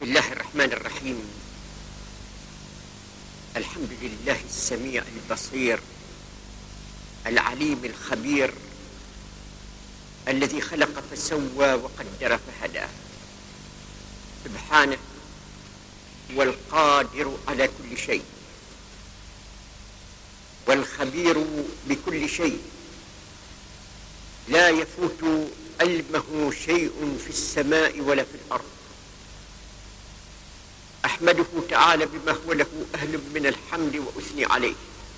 بسم الله الرحمن الرحيم. الحمد لله السميع البصير العليم الخبير الذي خلق فسوى وقدر فهدى. سبحانه هو القادر على كل شيء والخبير بكل شيء، لا يفوت علمه شيء في السماء ولا في الأرض. أحمده تعالى بما هو له أهل من الحمد وأثني عليه،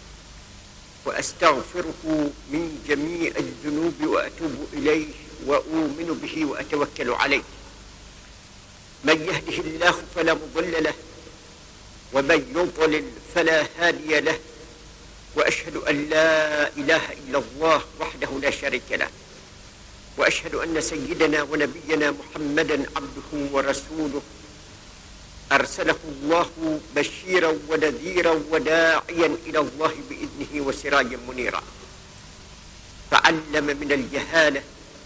وأستغفره من جميع الذنوب وأتوب إليه وأؤمن به وأتوكل عليه. من يهده الله فلا مضل له ومن يضلل فلا هادي له، وأشهد أن لا إله إلا الله وحده لا شريك له، وأشهد أن سيدنا ونبينا محمدا عبده ورسوله أرسله الله بشيرا ونذيرا وداعيا إلى الله بإذنه وسراجا منيرا، فعلم من الجهالة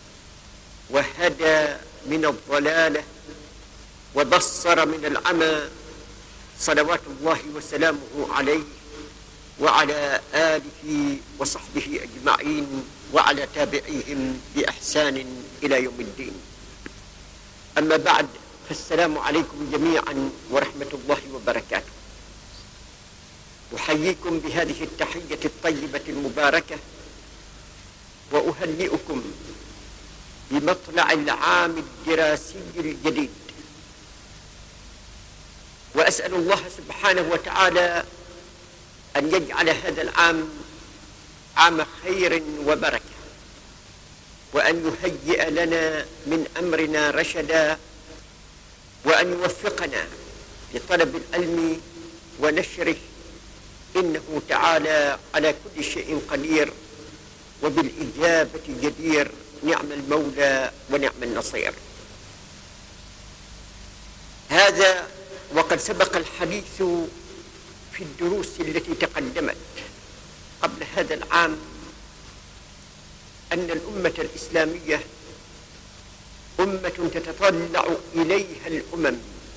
وهدى من الضلالة وبصر من العمى، صلوات الله وسلامه عليه وعلى آله وصحبه أجمعين وعلى تابعيهم بإحسان إلى يوم الدين. أما بعد، فالسلام عليكم جميعا ورحمة الله وبركاته. أحييكم بهذه التحية الطيبة المباركة، وأهنئكم بمطلع العام الدراسي الجديد، وأسأل الله سبحانه وتعالى أن يجعل هذا العام عام خير وبركة، وأن يهيئ لنا من أمرنا رشدا، وأن يوفقنا لطلب العلم ونشره، إنه تعالى على كل شيء قدير وبالإجابة جدير، نعم المولى ونعم النصير. هذا وقد سبق الحديث في الدروس التي تقدمت قبل هذا العام أن الأمة الإسلامية أمة تتطلع إليها الأمم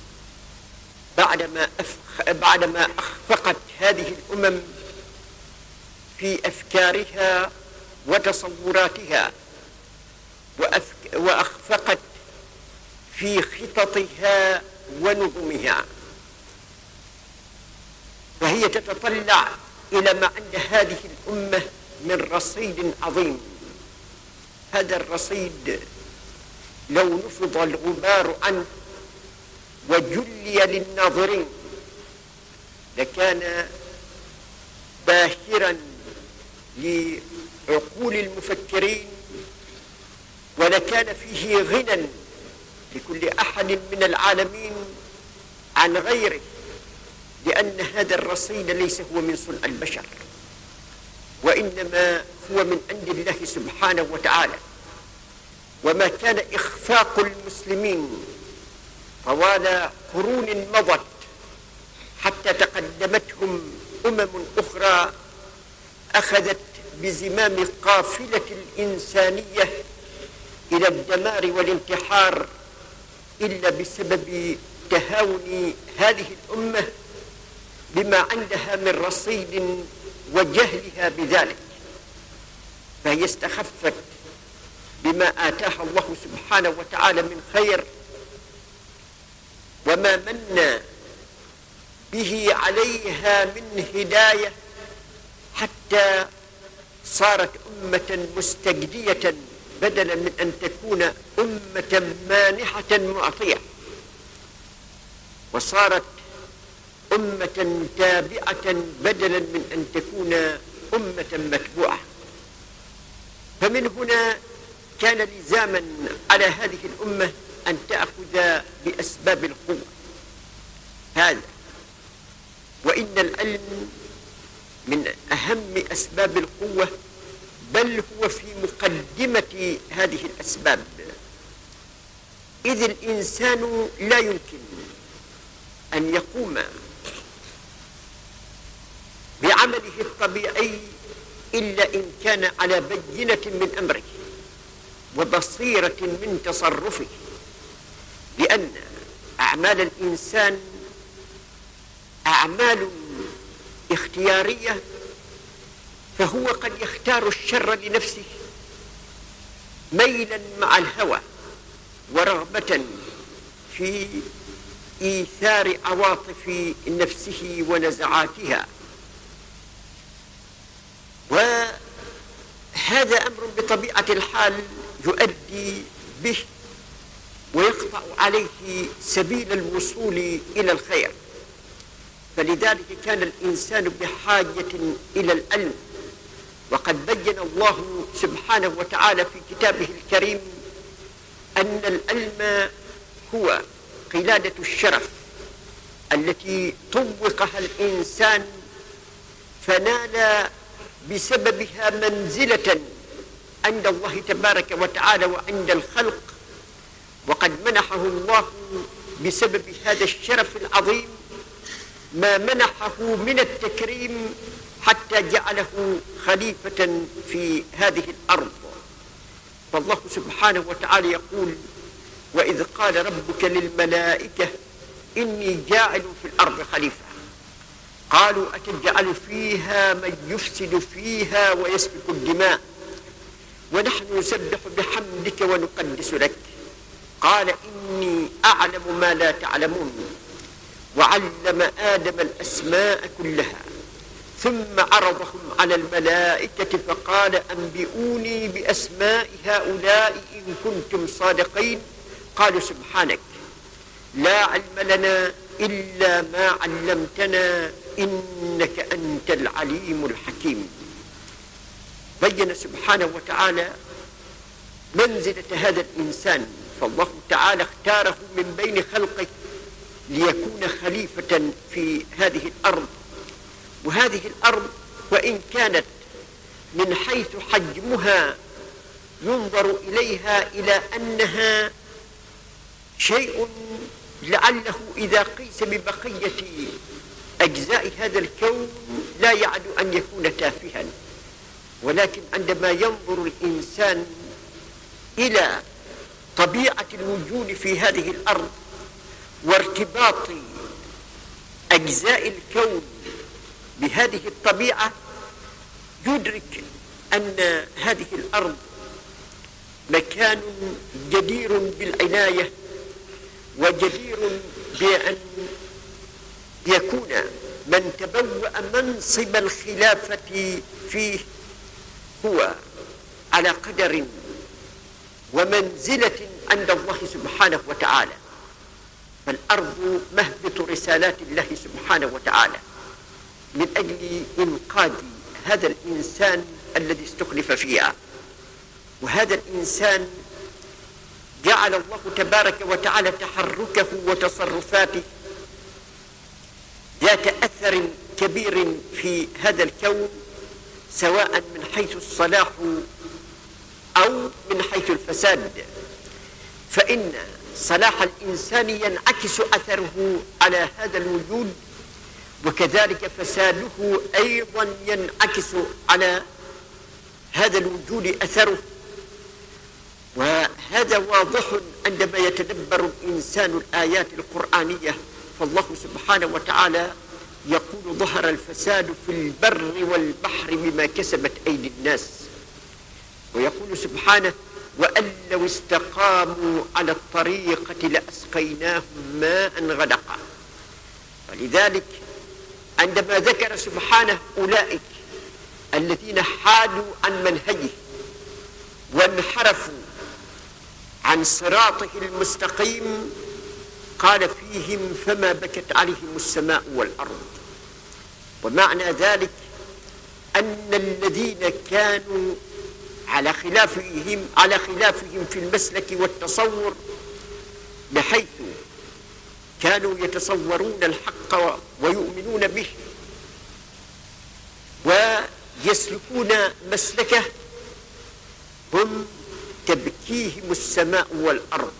بعدما أخفقت هذه الأمم في أفكارها وتصوراتها، وأخفقت في خططها ونظمها، فهي تتطلع إلى ما عند هذه الأمة من رصيد عظيم. هذا الرصيد لو نفض الغبار عنه وجلي للناظرين لكان باهرا لعقول المفكرين، ولكان فيه غنى لكل أحد من العالمين عن غيره، لأن هذا الرصيد ليس هو من صنع البشر، وإنما هو من عند الله سبحانه وتعالى. وما كان إخفاق المسلمين طوال قرون مضت حتى تقدمتهم أخرى أخذت بزمام قافلة الإنسانية إلى الدمار والانتحار، إلا بسبب تهاون هذه الأمة بما عندها من رصيد وجهلها بذلك، فهي استخفت بما آتاها الله سبحانه وتعالى من خير وما من به عليها من هداية، حتى صارت أمة مستجدية بدلا من أن تكون أمة مانحة معطية، وصارت أمة تابعة بدلا من أن تكون أمة متبوعة. فمن هنا كان لزاما على هذه الأمة أن تأخذ بأسباب القوة هذا، وإن العلم من أهم أسباب القوة، بل هو في مقدمة هذه الأسباب، إذ الإنسان لا يمكن أن يقوم بعمله الطبيعي إلا إن كان على بينة من أمره وبصيرة من تصرفه، لأن أعمال الإنسان أعمال اختيارية، فهو قد يختار الشر لنفسه ميلا مع الهوى ورغبة في إيثار عواطف نفسه ونزعاتها، وهذا أمر بطبيعة الحال يؤدي به ويقطع عليه سبيل الوصول إلى الخير. فلذلك كان الإنسان بحاجة إلى العلم، وقد بين الله سبحانه وتعالى في كتابه الكريم أن العلم هو قلادة الشرف التي طوقها الإنسان فنال بسببها منزلة عند الله تبارك وتعالى وعند الخلق، وقد منحه الله بسبب هذا الشرف العظيم ما منحه من التكريم حتى جعله خليفة في هذه الأرض. فالله سبحانه وتعالى يقول: وإذ قال ربك للملائكة إني جاعل في الأرض خليفة قالوا أتجعل فيها من يفسد فيها ويسفك الدماء ونحن نسبح بحمدك ونقدس لك قال إني أعلم ما لا تعلمون وعلم آدم الأسماء كلها ثم عرضهم على الملائكة فقال أنبئوني بأسماء هؤلاء إن كنتم صادقين قالوا سبحانك لا علم لنا إلا ما علمتنا إنك أنت العليم الحكيم. بين سبحانه وتعالى منزلة هذا الإنسان، فالله تعالى اختاره من بين خلقه ليكون خليفة في هذه الأرض. وهذه الأرض وإن كانت من حيث حجمها ينظر إليها إلى أنها شيء لعله إذا قيس ببقية أجزاء هذا الكون لا يعد أن يكون تافها، ولكن عندما ينظر الإنسان إلى طبيعة الوجود في هذه الأرض وارتباط أجزاء الكون بهذه الطبيعة يدرك أن هذه الأرض مكان جدير بالعناية وجدير بأن يكون من تبوأ منصب الخلافة فيه هو على قدر ومنزلة عند الله سبحانه وتعالى. فالأرض مهبط رسالات الله سبحانه وتعالى من أجل إنقاذ هذا الإنسان الذي استخلف فيها. وهذا الإنسان جعل الله تبارك وتعالى تحركه وتصرفاته ذات أثر كبير في هذا الكون، سواء من حيث الصلاح أو من حيث الفساد، فإن صلاح الإنسان ينعكس أثره على هذا الوجود، وكذلك فساده أيضا ينعكس على هذا الوجود أثره. وهذا واضح عندما يتدبر الإنسان الآيات القرآنية، فالله سبحانه وتعالى يقول ظهر الفساد في البر والبحر بما كسبت أيدي الناس، ويقول سبحانه وأن لو استقاموا على الطريقة لأسقيناهم ماء غدقا. ولذلك عندما ذكر سبحانه أولئك الذين حادوا عن منهجه وانحرفوا عن صراطه المستقيم قال فيهم فما بكت عليهم السماء والأرض. ومعنى ذلك أن الذين كانوا على خلافهم في المسلك والتصور، بحيث كانوا يتصورون الحق ويؤمنون به ويسلكون مسلكه، هم تبكيهم السماء والأرض.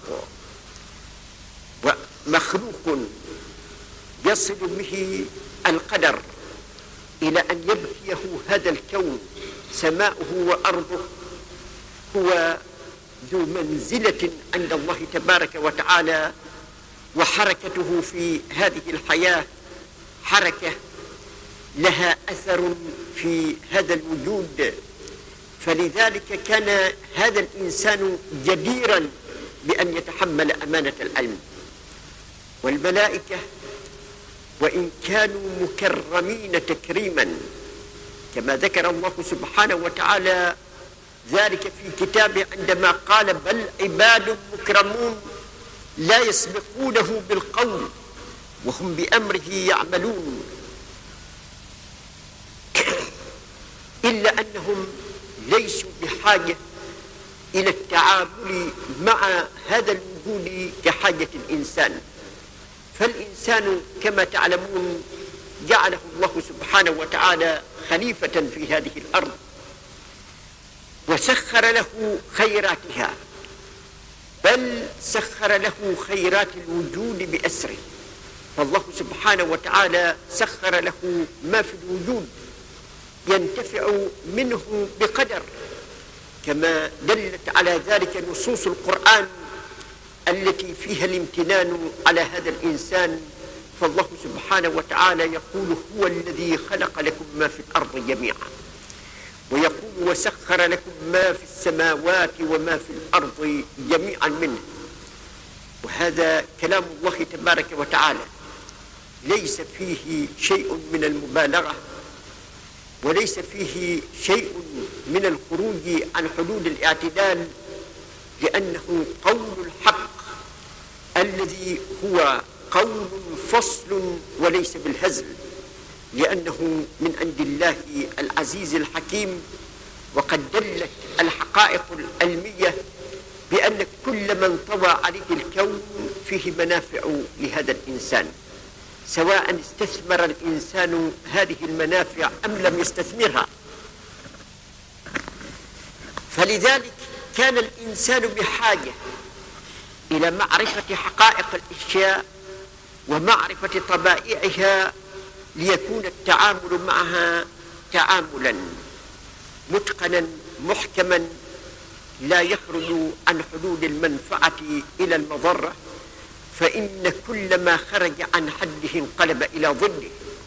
ومخلوق يصل به القدر إلى أن يبكيه هذا الكون سماؤه وأرضه هو ذو منزلة عند الله تبارك وتعالى وحركته في هذه الحياة حركة لها أثر في هذا الوجود، فلذلك كان هذا الإنسان جديرا بأن يتحمل أمانة العلم. والملائكة وإن كانوا مكرمين تكريما كما ذكر الله سبحانه وتعالى ذلك في كتابه عندما قال: بل عباد مكرمون لا يسبقونه بالقول وهم بأمره يعملون، إلا أنهم ليسوا بحاجة إلى التعامل مع هذا الوجود كحاجة الإنسان. فالإنسان كما تعلمون جعله الله سبحانه وتعالى خليفة في هذه الأرض، وسخر له خيراتها، بل سخر له خيرات الوجود بأسره. فالله سبحانه وتعالى سخر له ما في الوجود ينتفع منه بقدر، كما دلت على ذلك نصوص القرآن التي فيها الامتنان على هذا الإنسان. فالله سبحانه وتعالى يقول: هو الذي خلق لكم ما في الأرض جميعا، ويقول: وسخر لكم ما في السماوات وما في الأرض جميعا منه. وهذا كلام الله تبارك وتعالى ليس فيه شيء من المبالغة، وليس فيه شيء من الخروج عن حدود الاعتدال، لأنه قول الحق الذي هو قول فصل وليس بالهزل، لأنه من عند الله العزيز الحكيم. وقد دلت الحقائق العلمية بأن كل من طوى عليه الكون فيه منافع لهذا الإنسان، سواء استثمر الإنسان هذه المنافع أم لم يستثمرها. فلذلك كان الإنسان بحاجة إلى معرفة حقائق الأشياء ومعرفة طبائعها، ليكون التعامل معها تعاملا متقنا محكما لا يخرج عن حدود المنفعة إلى المضرة، فإن كل ما خرج عن حده انقلب إلى ضده.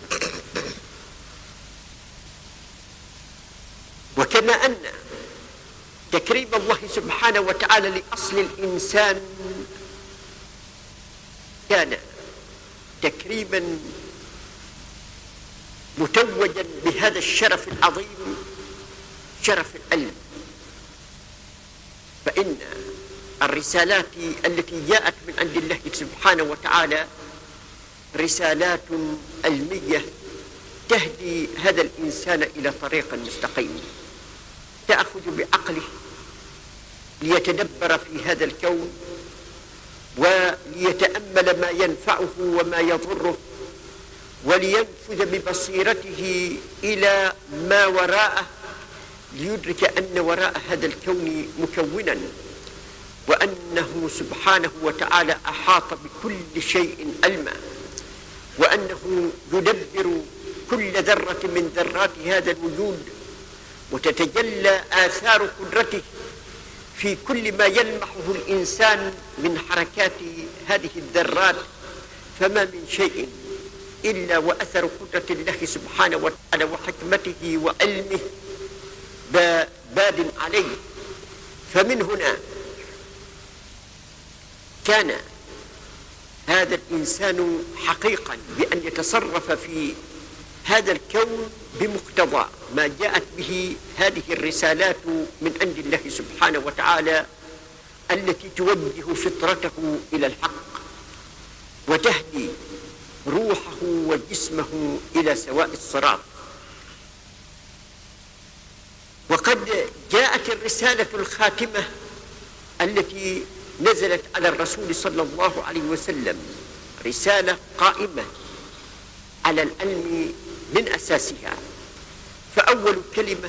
وكما أن تكريم الله سبحانه وتعالى لأصل الإنسان كان تكريما متوجا بهذا الشرف العظيم، شرف العلم، فإن الرسالات التي جاءت من عند الله سبحانه وتعالى رسالات علمية تهدي هذا الإنسان إلى طريق مستقيم، تأخذ بعقله ليتدبر في هذا الكون وليتأمل ما ينفعه وما يضره، ولينفذ ببصيرته إلى ما وراءه، ليدرك أن وراء هذا الكون مكونا، وأنه سبحانه وتعالى أحاط بكل شيء علما، وأنه يدبر كل ذرة من ذرات هذا الوجود، وتتجلى آثار قدرته في كل ما يلمحه الإنسان من حركات هذه الذرات. فما من شيء إلا وأثر قدرة الله سبحانه وتعالى وحكمته وعلمه باد عليه. فمن هنا كان هذا الإنسان حقيقا بأن يتصرف في هذا الكون بمقتضى ما جاءت به هذه الرسالات من عند الله سبحانه وتعالى، التي توجه فطرته إلى الحق وتهدي روحه وجسمه إلى سواء الصراط. وقد جاءت الرسالة الخاتمة التي نزلت على الرسول صلى الله عليه وسلم، رسالة قائمة على العلم من أساسها. فأول كلمة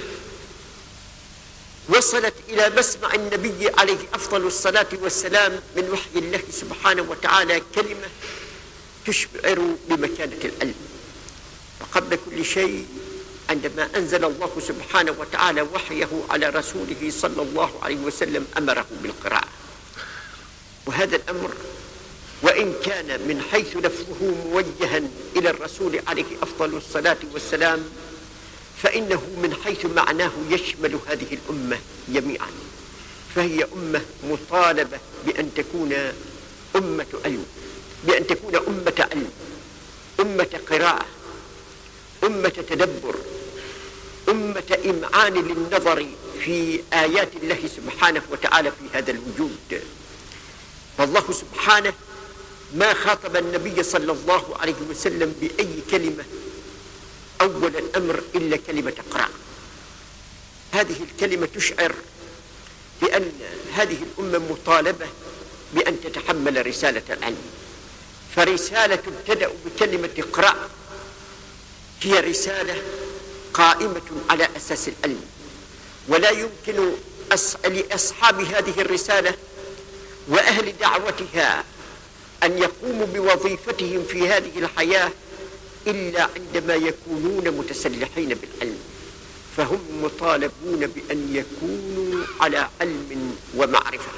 وصلت إلى مسمع النبي عليه أفضل الصلاة والسلام من وحي الله سبحانه وتعالى كلمة تشعر بمكانة العلم. وقبل كل شيء عندما أنزل الله سبحانه وتعالى وحيه على رسوله صلى الله عليه وسلم أمره بالقراءة، وهذا الأمر وإن كان من حيث لفظه موجها إلى الرسول عليه أفضل الصلاة والسلام، فإنه من حيث معناه يشمل هذه الأمة جميعا، فهي أمة مطالبة بأن تكون أمة علم، بأن تكون أمة علم، أمة قراءة، أمة تدبر، أمة إمعان للنظر في آيات الله سبحانه وتعالى في هذا الوجود. فالله سبحانه ما خاطب النبي صلى الله عليه وسلم بأي كلمة أول الأمر إلا كلمة اقرأ. هذه الكلمة تشعر بأن هذه الأمة مطالبة بأن تتحمل رسالة العلم، فرسالة تبتدأ بكلمة اقرأ هي رسالة قائمة على أساس العلم، ولا يمكن لأصحاب هذه الرسالة وأهل دعوتها أن يقوموا بوظيفتهم في هذه الحياة إلا عندما يكونون متسلحين بالعلم، فهم مطالبون بأن يكونوا على علم ومعرفة.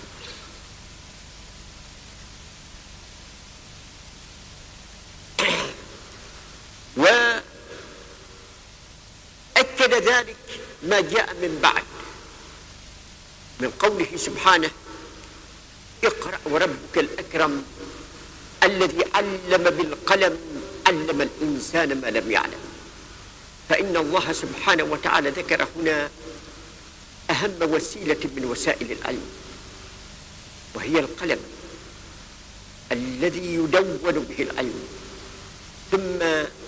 وأكد ذلك ما جاء من بعد من قوله سبحانه: اقرأ وربك الأكرم الذي علم بالقلم علم الإنسان ما لم يعلم. فإن الله سبحانه وتعالى ذكر هنا أهم وسيلة من وسائل العلم، وهي القلم الذي يدون به العلم، ثم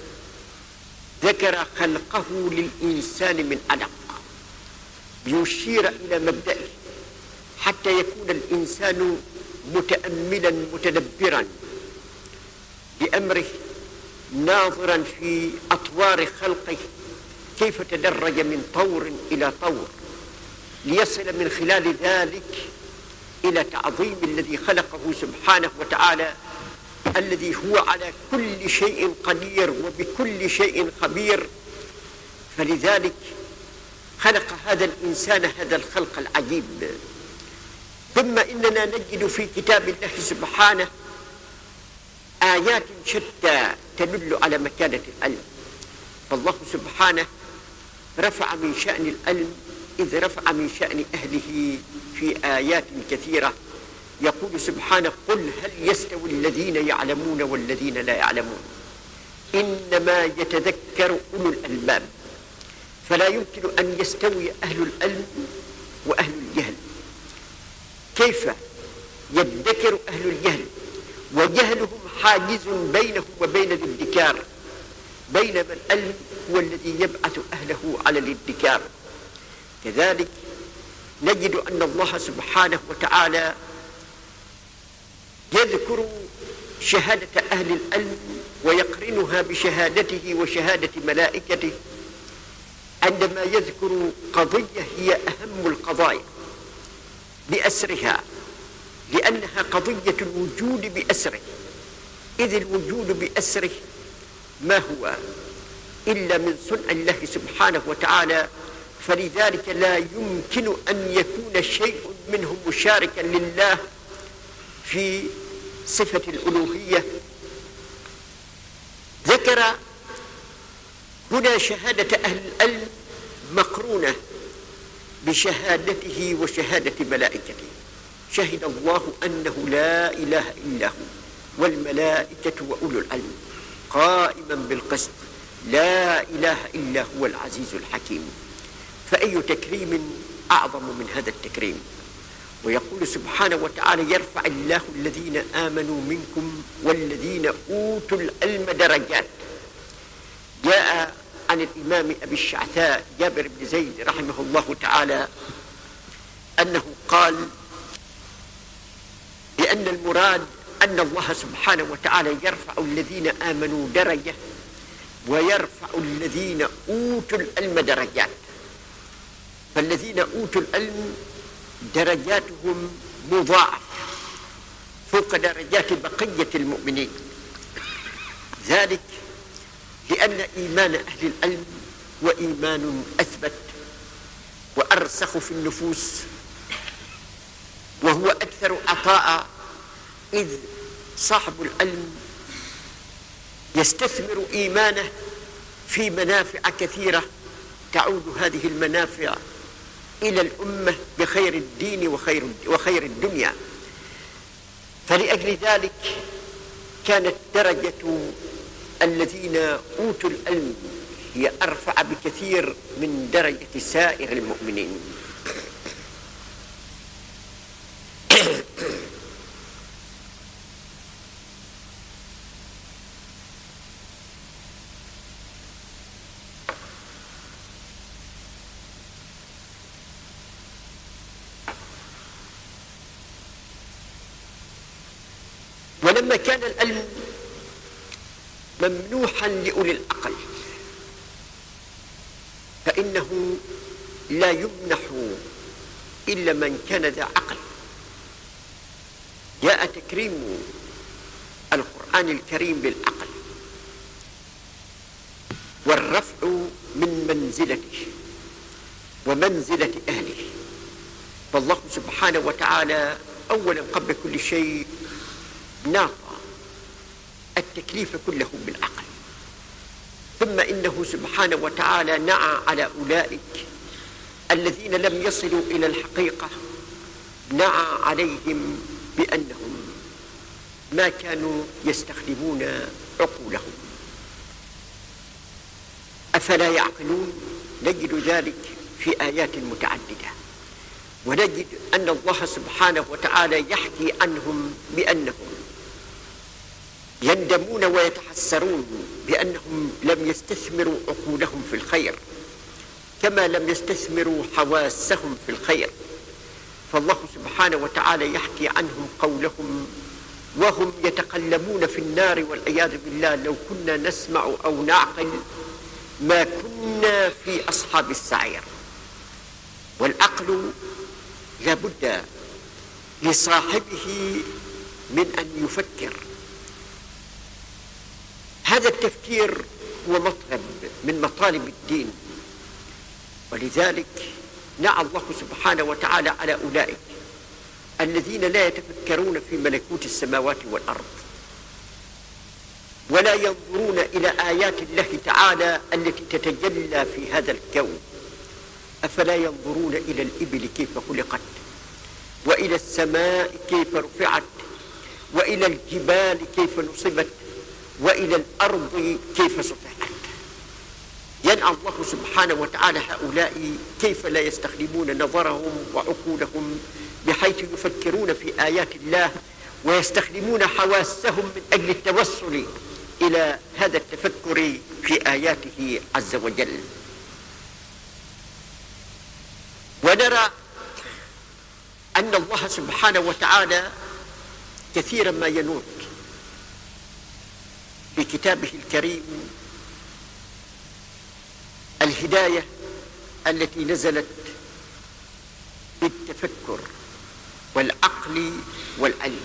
ذكر خلقه للإنسان من علق ليشير إلى مبدئه حتى يكون الإنسان متأملا متدبرا بأمره، ناظرا في أطوار خلقه كيف تدرج من طور إلى طور، ليصل من خلال ذلك إلى تعظيم الذي خلقه سبحانه وتعالى، الذي هو على كل شيء قدير وبكل شيء خبير. فلذلك خلق هذا الإنسان هذا الخلق العجيب. ثم إننا نجد في كتاب الله سبحانه آيات شتى تدل على مكانة العلم. فالله سبحانه رفع من شأن العلم إذ رفع من شأن أهله في آيات كثيرة. يقول سبحانه: قل هل يستوي الذين يعلمون والذين لا يعلمون إنما يتذكر أولو الألباب. فلا يمكن أن يستوي أهل العلم وأهل الجهل. كيف يدكر أهل الجهل وجهلهم حاجز بينهم وبين الادكار، بينما العلم هو الذي يبعث أهله على الادكار؟ كذلك نجد أن الله سبحانه وتعالى يذكر شهادة أهل العلم ويقرنها بشهادته وشهادة ملائكته عندما يذكر قضية هي أهم القضايا بأسرها، لأنها قضية الوجود بأسره، إذ الوجود بأسره ما هو إلا من صنع الله سبحانه وتعالى. فلذلك لا يمكن أن يكون شيء منه مشاركا لله في صفة الألوهية. ذكر هنا شهادة أهل العلم مقرونة بشهادته وشهادة ملائكته. شهد الله أنه لا إله إلا هو والملائكة وأولو العلم قائما بالقسط لا إله إلا هو العزيز الحكيم. فأي تكريم أعظم من هذا التكريم؟ ويقول سبحانه وتعالى: يرفع الله الذين آمنوا منكم والذين أوتوا العلم درجات. جاء عن الإمام أبي الشعثاء جابر بن زيد رحمه الله تعالى أنه قال بأن المراد أن الله سبحانه وتعالى يرفع الذين آمنوا درجة ويرفع الذين أوتوا العلم درجات. فالذين أوتوا العلم درجاتهم مضاعفة فوق درجات بقية المؤمنين، ذلك لأن إيمان أهل العلم وإيمان أثبت وأرسخ في النفوس، وهو أكثر عطاء، إذ صاحب العلم يستثمر إيمانه في منافع كثيرة، تعود هذه المنافع إلى الأمة بخير الدين وخير الدنيا. فلأجل ذلك كانت درجة الذين أوتوا العلم هي أرفع بكثير من درجة سائر المؤمنين. ولما كان العلم ممنوحا لأولي العقل فإنه لا يمنح إلا من كان ذا عقل. جاء تكريم القرآن الكريم بالعقل والرفع من منزلته ومنزلة أهله. فالله سبحانه وتعالى أولا قبل كل شيء ناطى التكليف كله بالعقل، ثم إنه سبحانه وتعالى نعى على أولئك الذين لم يصلوا إلى الحقيقة، نعى عليهم بأنهم ما كانوا يستخدمون عقولهم. أفلا يعقلون؟ نجد ذلك في آيات متعددة، ونجد أن الله سبحانه وتعالى يحكي عنهم بأنهم يندمون ويتحسرون بأنهم لم يستثمروا عقولهم في الخير كما لم يستثمروا حواسهم في الخير. فالله سبحانه وتعالى يحكي عنهم قولهم وهم يتقلبون في النار والعياذ بالله: لو كنا نسمع أو نعقل ما كنا في أصحاب السعير. والعقل لا بد لصاحبه من أن يفكر. هذا التفكير هو مطلب من مطالب الدين، ولذلك نعى الله سبحانه وتعالى على أولئك الذين لا يتفكرون في ملكوت السماوات والأرض ولا ينظرون إلى آيات الله تعالى التي تتجلى في هذا الكون. أفلا ينظرون إلى الإبل كيف خلقت، وإلى السماء كيف رفعت، وإلى الجبال كيف نصبت، وإلى الأرض كيف سطحت. ينعى الله سبحانه وتعالى هؤلاء كيف لا يستخدمون نظرهم وعقولهم بحيث يفكرون في آيات الله ويستخدمون حواسهم من أجل التوصل إلى هذا التفكر في آياته عز وجل. ونرى أن الله سبحانه وتعالى كثيرا ما ينوط في كتابه الكريم الهداية التي نزلت بالتفكر والعقل والعلم.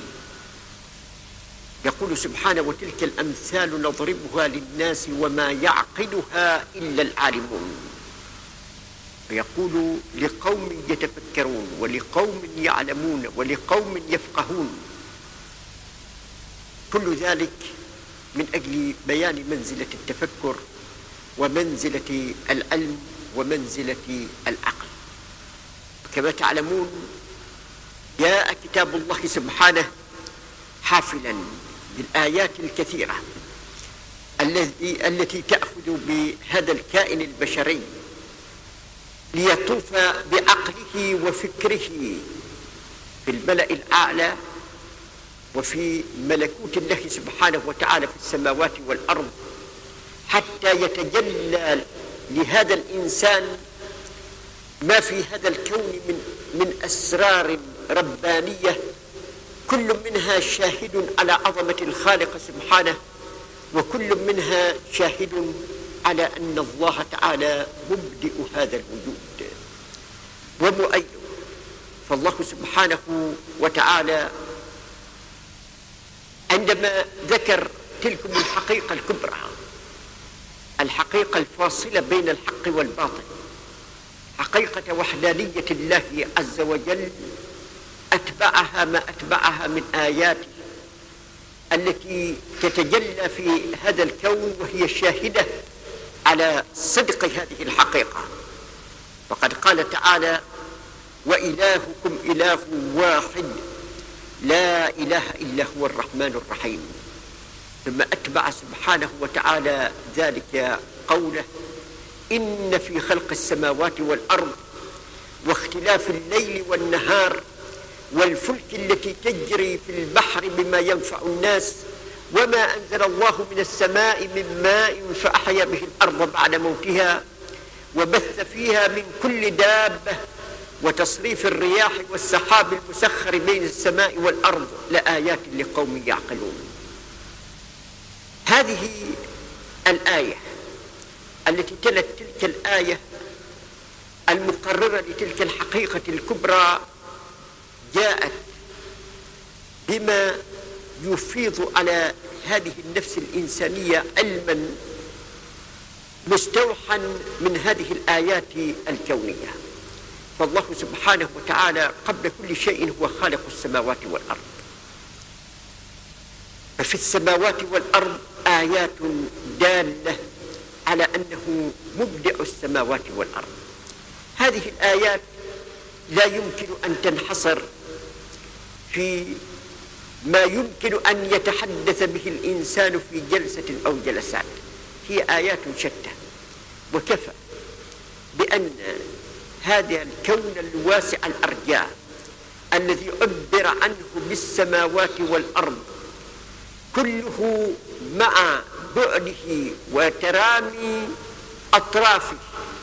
يقول سبحانه: وتلك الأمثال نضربها للناس وما يعقلها إلا العالمون. ويقول: لقوم يتفكرون ولقوم يعلمون ولقوم يفقهون. كل ذلك من أجل بيان منزلة التفكر ومنزلة العلم ومنزلة العقل. كما تعلمون جاء كتاب الله سبحانه حافلا بالآيات الكثيرة التي تأخذ بهذا الكائن البشري ليطوف بعقله وفكره في الملأ الأعلى وفي ملكوت الله سبحانه وتعالى في السماوات والأرض، حتى يتجلى لهذا الإنسان ما في هذا الكون من أسرار ربانية، كل منها شاهد على عظمة الخالق سبحانه، وكل منها شاهد على أن الله تعالى مبدئ هذا الوجود ومؤيد. فالله سبحانه وتعالى عندما ذكر تلكم الحقيقة الكبرى، الحقيقة الفاصلة بين الحق والباطل، حقيقة وحدانية الله عز وجل، أتبعها ما أتبعها من آياته التي تتجلى في هذا الكون، وهي الشاهدة على صدق هذه الحقيقة. وقد قال تعالى: وإلهكم إله واحد لا إله إلا هو الرحمن الرحيم. ثم أتبع سبحانه وتعالى ذلك قوله: إن في خلق السماوات والأرض واختلاف الليل والنهار والفلك التي تجري في البحر بما ينفع الناس وما أنزل الله من السماء من ماء فأحيا به الأرض بعد موتها وبث فيها من كل دابة وتصريف الرياح والسحاب المسخر بين السماء والأرض لآيات لقوم يعقلون. هذه الآية التي تلت تلك الآية المقررة لتلك الحقيقة الكبرى جاءت بما يفيض على هذه النفس الإنسانية علما مستوحى من هذه الآيات الكونية. فالله سبحانه وتعالى قبل كل شيء هو خالق السماوات والأرض، ففي السماوات والأرض آيات دالة على أنه مبدع السماوات والأرض. هذه الآيات لا يمكن أن تنحصر في ما يمكن أن يتحدث به الإنسان في جلسة أو جلسات، هي آيات شتى. وكفى بأن هذا الكون الواسع الأرجاء الذي عبر عنه بالسماوات والأرض كله مع بعده وترامي أطرافه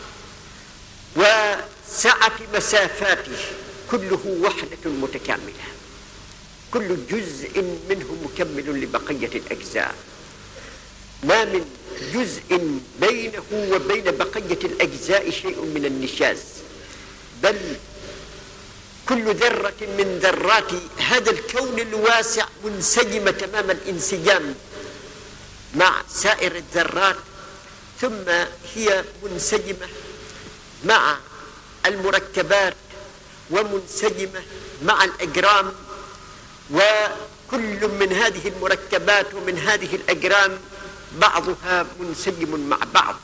وسعة مسافاته كله وحدة متكاملة، كل جزء منه مكمل لبقية الأجزاء، ما من جزء بينه وبين بقية الأجزاء شيء من النشاز، بل كل ذرة من ذرات هذا الكون الواسع منسجمة تمام الانسجام مع سائر الذرات، ثم هي منسجمة مع المركبات ومنسجمة مع الأجرام، وكل من هذه المركبات ومن هذه الأجرام بعضها منسجم مع بعض.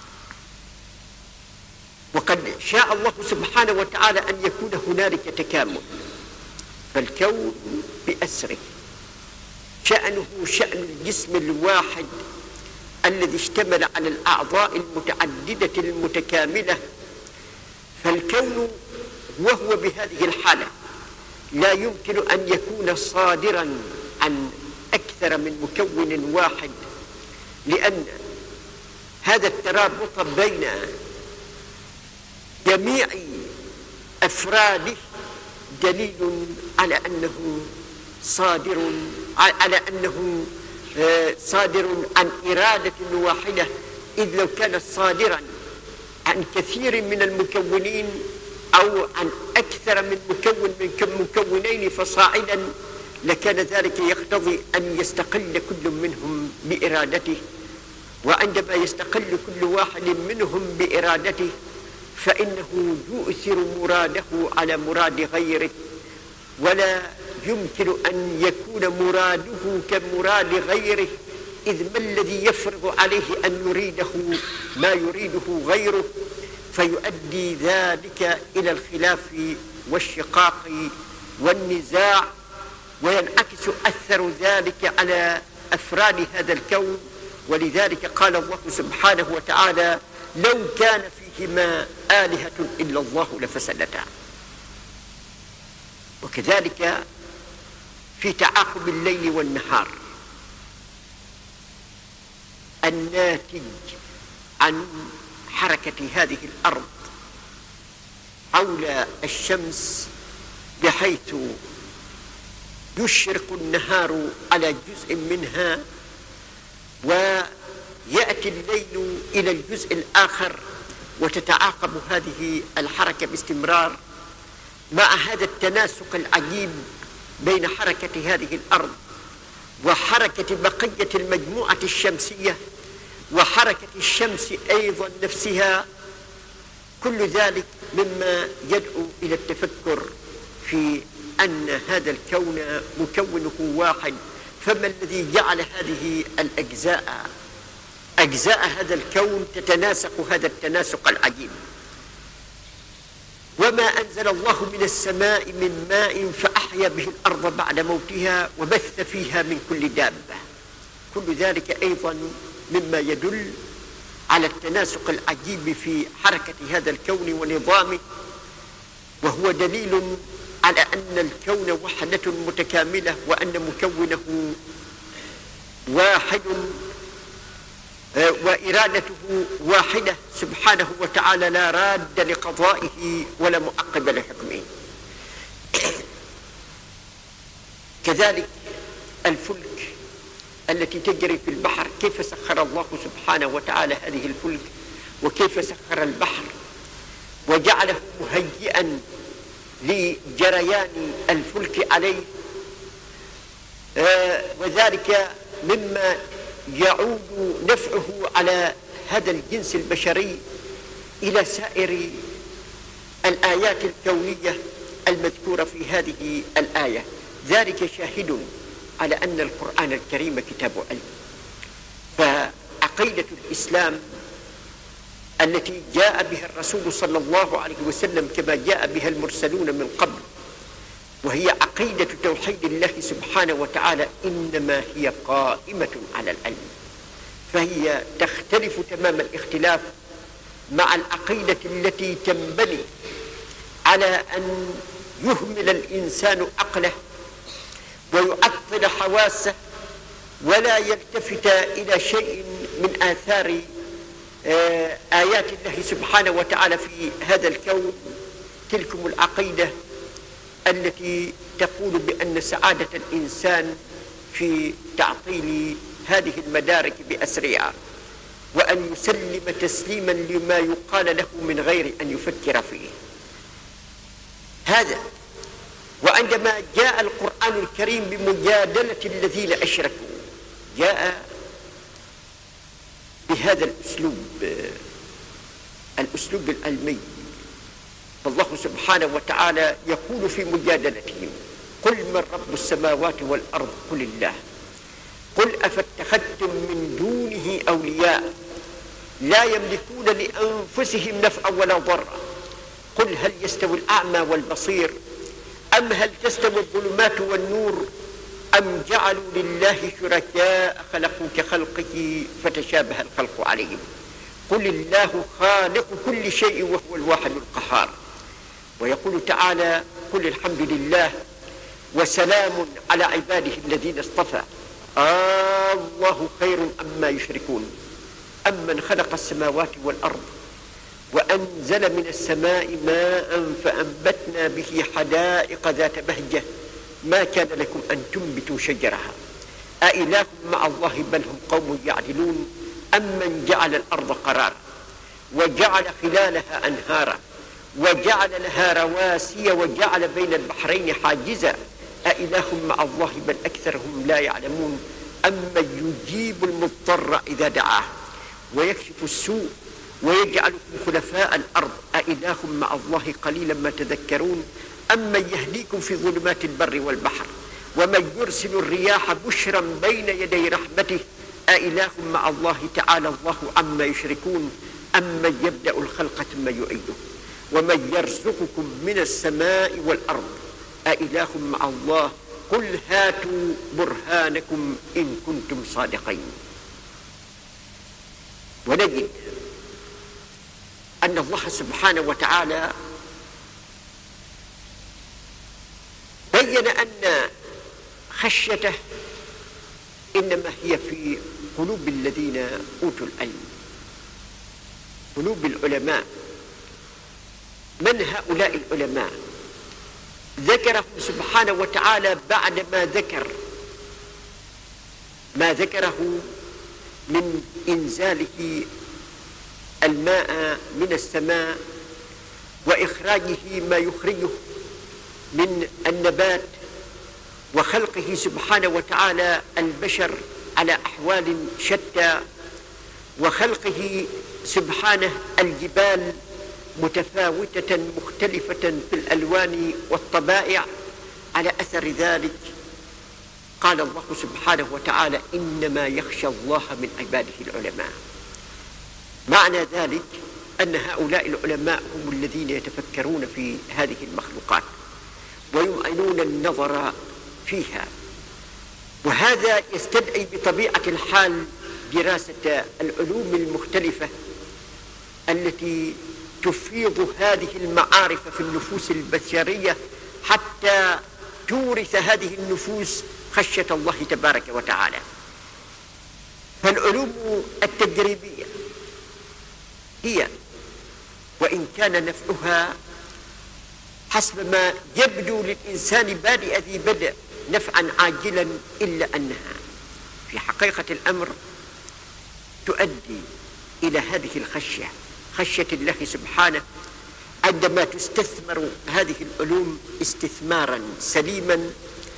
وقد شاء الله سبحانه وتعالى أن يكون هنالك تكامل، فالكون بأسره شأنه شأن الجسم الواحد الذي اشتمل على الأعضاء المتعددة المتكاملة. فالكون وهو بهذه الحالة لا يمكن أن يكون صادرا عن أكثر من مكون واحد، لأن هذا الترابط بين جميع أفراده دليل على أنه صادر عن إرادة واحدة، إذ لو كان صادرا عن كثير من المكونين أو عن أكثر من مكونين فصاعدا لكان ذلك يقتضي أن يستقل كل منهم بإرادته، وعندما يستقل كل واحد منهم بإرادته فإنه يؤثر مراده على مراد غيره، ولا يمكن أن يكون مراده كمراد غيره، إذ ما الذي يفرض عليه أن يريده ما يريده غيره، فيؤدي ذلك إلى الخلاف والشقاق والنزاع، وينعكس أثر ذلك على أفراد هذا الكون. ولذلك قال الله سبحانه وتعالى: لو كان فيهما آلهة إلا الله لفسدتا. وكذلك في تعاقب الليل والنهار الناتج عن حركة هذه الأرض حول الشمس، بحيث يشرق النهار على جزء منها ويأتي الليل إلى الجزء الآخر، وتتعاقب هذه الحركة باستمرار مع هذا التناسق العجيب بين حركة هذه الأرض وحركة بقية المجموعة الشمسية وحركة الشمس أيضا نفسها. كل ذلك مما يدعو إلى التفكر في أن هذا الكون مكونه واحد، فما الذي جعل هذه الأجزاء أجزاء هذا الكون تتناسق هذا التناسق العجيب؟ وما أنزل الله من السماء من ماء فأحيا به الأرض بعد موتها وبث فيها من كل دابة. كل ذلك أيضا مما يدل على التناسق العجيب في حركة هذا الكون ونظامه، وهو دليل على أن الكون وحدة متكاملة، وأن مكونه واحد وإرادته واحدة سبحانه وتعالى، لا راد لقضائه ولا معقب لحكمه. كذلك الفلك التي تجري في البحر، كيف سخر الله سبحانه وتعالى هذه الفلك، وكيف سخر البحر وجعله مهيئا لجريان الفلك عليه، وذلك مما يعود نفعه على هذا الجنس البشري إلى سائر الآيات الكونية المذكورة في هذه الآية. ذلك شاهد على أن القرآن الكريم كتاب علم. فعقيدة الإسلام التي جاء بها الرسول صلى الله عليه وسلم كما جاء بها المرسلون من قبل، وهي عقيدة توحيد الله سبحانه وتعالى، إنما هي قائمة على العلم، فهي تختلف تمام الاختلاف مع العقيدة التي تنبني على أن يهمل الإنسان عقله ويعطل حواسه ولا يلتفت إلى شيء من آثار آيات الله سبحانه وتعالى في هذا الكون. تلكم العقيدة التي تقول بأن سعادة الإنسان في تعطيل هذه المدارك بأسرها، وأن يسلم تسليما لما يقال له من غير أن يفكر فيه. هذا وعندما جاء القرآن الكريم بمجادلة الذين أشركوا، جاء بهذا الأسلوب العلمي. فالله سبحانه وتعالى يقول في مجادلتهم: قل من رب السماوات والأرض قل الله، قل أفاتخذتم من دونه أولياء لا يملكون لأنفسهم نفعا ولا ضرا، قل هل يستوي الأعمى والبصير أم هل تستوي الظلمات والنور أم جعلوا لله شركاء خلقوا كخلقه فتشابه الخلق عليهم، قل الله خالق كل شيء وهو الواحد القهار. ويقول تعالى: قل الحمد لله وسلام على عباده الذين اصطفى، الله خير أما يشركون، أمن خلق السماوات والأرض وأنزل من السماء ماء فأنبتنا به حدائق ذات بهجة ما كان لكم أن تنبتوا شجرها، أإله مع الله بل هم قوم يعدلون، أمن جعل الأرض قرارا وجعل خلالها أنهارا وجعل لها رواسي وجعل بين البحرين حاجزا، أإله مع الله بل أكثرهم لا يعلمون، أمن يجيب المضطر إذا دعاه ويكشف السوء ويجعلكم خلفاء الأرض، أإله مع الله قليلا ما تذكرون، أمن يهديكم في ظلمات البر والبحر ومن يرسل الرياح بشرا بين يدي رحمته، أإله مع الله تعالى الله عما يشركون، أمن يبدأ الخلق ثم يعيده ومن يرزقكم من السماء والأرض أإله مع الله قل هاتوا برهانكم إن كنتم صادقين. ونجد أن الله سبحانه وتعالى بين أن خشيته إنما هي في قلوب الذين أوتوا العلم، قلوب العلماء. من هؤلاء العلماء؟ ذكرهم سبحانه وتعالى بعدما ذكر ما ذكره من إنزاله الماء من السماء وإخراجه ما يخرجه من النبات، وخلقه سبحانه وتعالى البشر على أحوال شتى، وخلقه سبحانه الجبال متفاوتة مختلفة في الألوان والطبائع. على أثر ذلك قال الله سبحانه وتعالى: إنما يخشى الله من عباده العلماء. معنى ذلك أن هؤلاء العلماء هم الذين يتفكرون في هذه المخلوقات ويمعنون النظر فيها، وهذا يستدعي بطبيعة الحال دراسة العلوم المختلفة التي تفيض هذه المعارف في النفوس البشرية حتى تورث هذه النفوس خشية الله تبارك وتعالى. فالعلوم التجريبية هي، وإن كان نفعها حسب ما يبدو للإنسان بادئ ذي بدء نفعا عاجلا، إلا أنها في حقيقة الأمر تؤدي إلى هذه الخشية، خشية الله سبحانه، عندما تستثمر هذه العلوم استثمارا سليما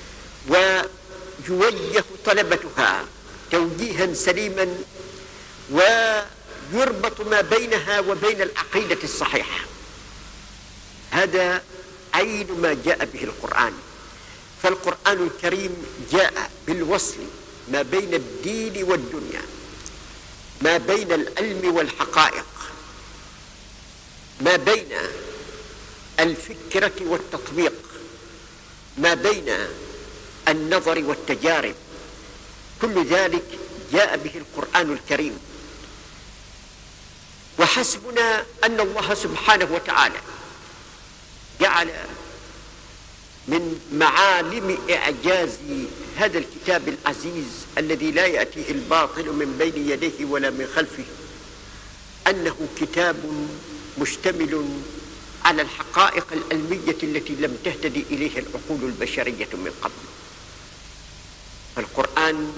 ويوجه طلبتها توجيها سليما ويربط ما بينها وبين العقيدة الصحيحة. هذا عين ما جاء به القرآن. فالقرآن الكريم جاء بالوصل ما بين الدين والدنيا، ما بين العلم والحقائق، ما بين الفكرة والتطبيق، ما بين النظر والتجارب. كل ذلك جاء به القرآن الكريم. وحسبنا أن الله سبحانه وتعالى جعل من معالم إعجاز هذا الكتاب العزيز الذي لا يأتيه الباطل من بين يديه ولا من خلفه أنه كتاب مشتمل على الحقائق العلمية التي لم تهتدي إليها العقول البشرية من قبل. فالقرآن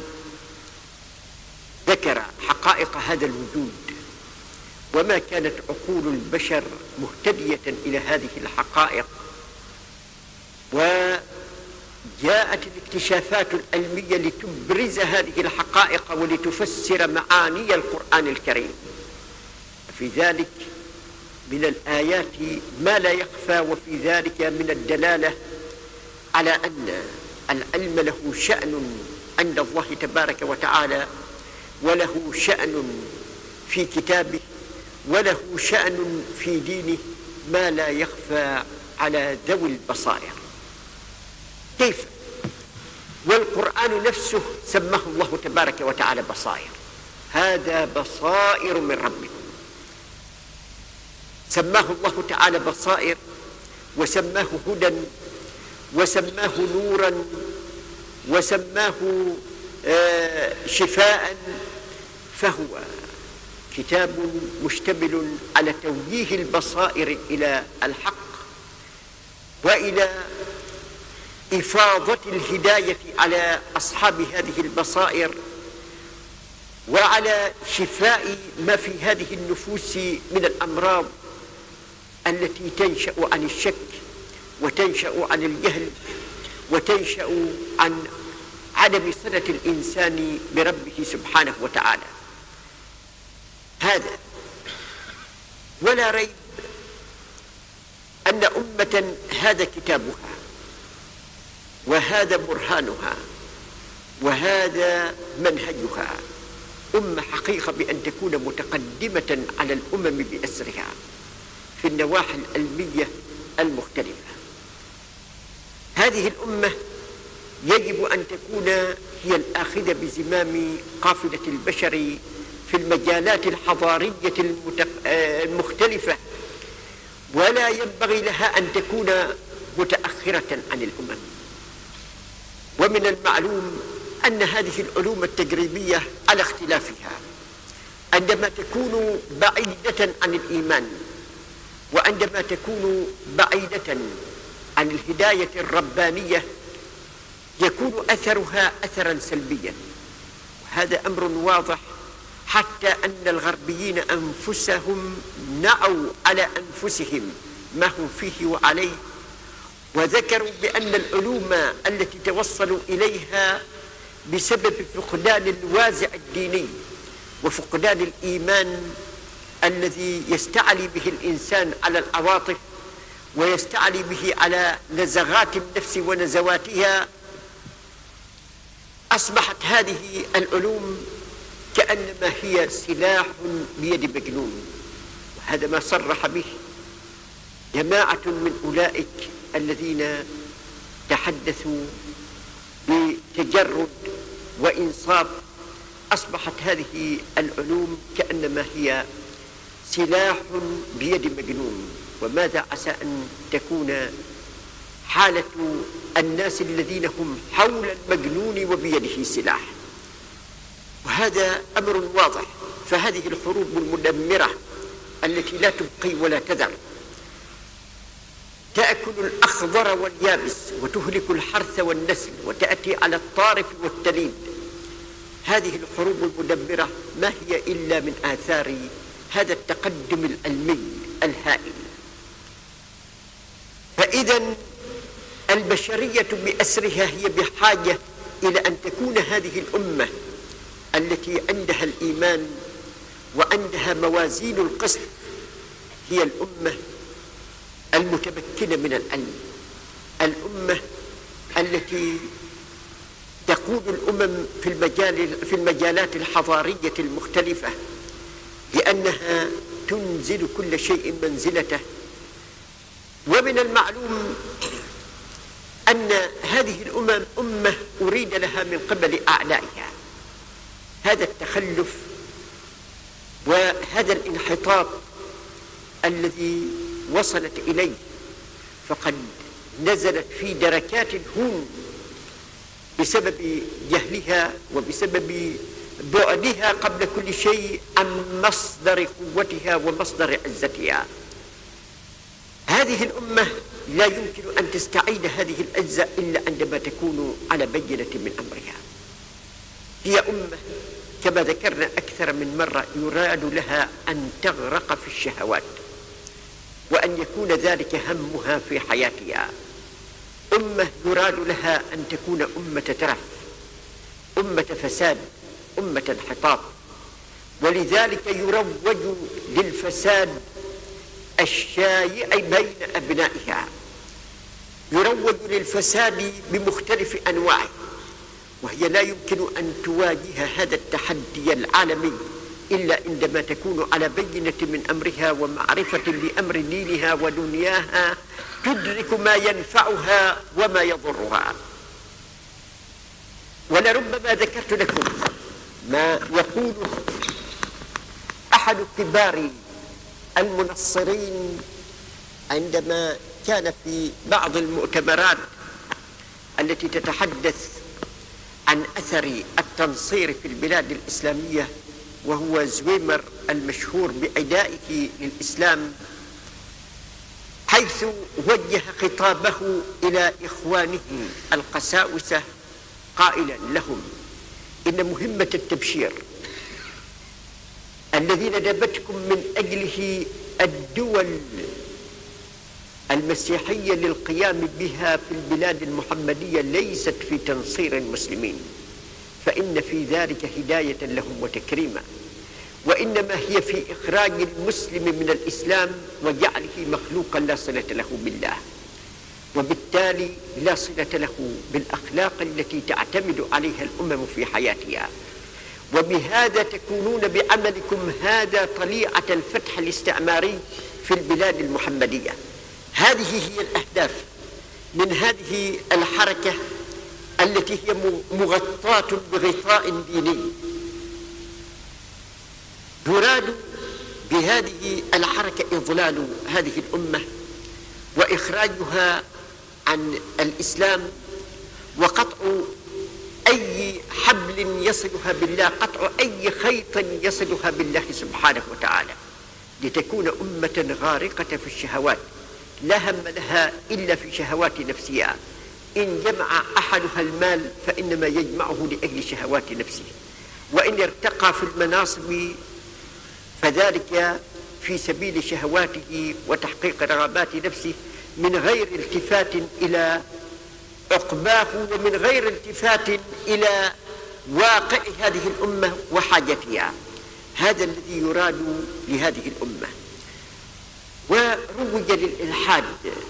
ذكر حقائق هذا الوجود، وما كانت عقول البشر مهتدية إلى هذه الحقائق، وجاءت الاكتشافات العلمية لتبرز هذه الحقائق ولتفسر معاني القرآن الكريم. في ذلك من الآيات ما لا يخفى، وفي ذلك من الدلالة على أن العلم له شأن عند الله تبارك وتعالى، وله شأن في كتابه، وله شأن في دينه ما لا يخفى على ذوي البصائر. كيف؟ والقرآن نفسه سماه الله تبارك وتعالى بصائر. هذا بصائر من ربكم. سماه الله تعالى بصائر، وسماه هدى، وسماه نورا، وسماه شفاء. فهو كتاب مشتمل على توجيه البصائر إلى الحق، وإلى إفاضة الهداية على أصحاب هذه البصائر، وعلى شفاء ما في هذه النفوس من الأمراض التي تنشأ عن الشك، وتنشأ عن الجهل، وتنشأ عن عدم صلة الإنسان بربه سبحانه وتعالى. هذا ولا ريب أن أمة هذا كتابها، وهذا برهانها، وهذا منهجها، أمة حقيقة بأن تكون متقدمة على الأمم بأسرها في النواحي العلمية المختلفة. هذه الأمة يجب أن تكون هي الآخذة بزمام قافلة البشر في المجالات الحضارية المختلفة، ولا ينبغي لها أن تكون متأخرة عن الأمم. ومن المعلوم أن هذه العلوم التجريبية على اختلافها عندما تكون بعيدة عن الإيمان، وعندما تكون بعيدة عن الهداية الربانية، يكون أثرها أثرا سلبيا. وهذا أمر واضح، حتى أن الغربيين أنفسهم نعوا على أنفسهم ما هم فيه وعليه، وذكروا بأن العلوم التي توصلوا إليها بسبب فقدان الوازع الديني وفقدان الإيمان الذي يستعلي به الإنسان على العواطف، ويستعلي به على نزغات النفس ونزواتها، أصبحت هذه العلوم كأنما هي سلاح بيد مجنون، وهذا ما صرح به جماعة من أولئك الذين تحدثوا بتجرد وإنصاف. أصبحت هذه العلوم كأنما هي سلاح بيد مجنون. وماذا عسى أن تكون حالة الناس الذين هم حول المجنون وبيده سلاح؟ وهذا أمر واضح. فهذه الحروب المدمرة التي لا تبقي ولا تذر، تأكل الأخضر واليابس وتهلك الحرث والنسل وتأتي على الطارف والتليد. هذه الحروب المدمرة ما هي إلا من آثار هذا التقدم العلمي الهائل. فإذا البشرية بأسرها هي بحاجة إلى أن تكون هذه الأمة التي عندها الإيمان وعندها موازين القسط هي الأمة المتمكنة من العلم، الأمة التي تقود الأمم في المجالات الحضارية المختلفة، لأنها تنزل كل شيء منزلته. ومن المعلوم أن هذه الأمم أمة أريد لها من قبل أعدائها هذا التخلف وهذا الانحطاط الذي وصلت إليه، فقد نزلت في دركات الهون بسبب جهلها وبسبب بعدها قبل كل شيء عن مصدر قوتها ومصدر عزتها. هذه الأمة لا يمكن أن تستعيد هذه العزة إلا عندما تكون على بينة من أمرها. هي أمة كما ذكرنا أكثر من مرة يراد لها أن تغرق في الشهوات وأن يكون ذلك همها في حياتها. أمة يراد لها أن تكون أمة ترف، أمة فساد، أمة انحطاط. ولذلك يروج للفساد الشائع بين أبنائها، يروج للفساد بمختلف أنواعه، وهي لا يمكن أن تواجه هذا التحدي العالمي إلا عندما تكون على بينة من أمرها ومعرفة بأمر دينها ودنياها، تدرك ما ينفعها وما يضرها. ولربما ذكرت لكم ما يقول أحد كبار المنصرين عندما كان في بعض المؤتمرات التي تتحدث عن أثر التنصير في البلاد الإسلامية، وهو زويمر المشهور بأدائه للإسلام، حيث وجه خطابه إلى إخوانه القساوسة قائلا لهم إن مهمة التبشير الذي ندبتكم من أجله الدول المسيحية للقيام بها في البلاد المحمدية ليست في تنصير المسلمين، فإن في ذلك هداية لهم وتكريما، وإنما هي في إخراج المسلم من الإسلام وجعله مخلوقا لا صلة له بالله، وبالتالي لا صلة له بالأخلاق التي تعتمد عليها الأمم في حياتها. وبهذا تكونون بعملكم هذا طليعة الفتح الاستعماري في البلاد المحمدية. هذه هي الأهداف من هذه الحركة التي هي مغطاة بغطاء ديني. يراد بهذه الحركة إضلال هذه الأمة وإخراجها عن الإسلام وقطع أي حبل يصلها بالله، قطع أي خيط يصلها بالله سبحانه وتعالى، لتكون أمة غارقة في الشهوات لا هم لها إلا في شهوات نفسها. إن جمع أحدها المال فإنما يجمعه لأجل شهوات نفسه، وإن ارتقى في المناصب فذلك في سبيل شهواته وتحقيق رغبات نفسه من غير التفات إلى عقباه ومن غير التفات إلى واقع هذه الأمة وحاجتها. هذا الذي يراد لهذه الأمة. وروج للإلحاد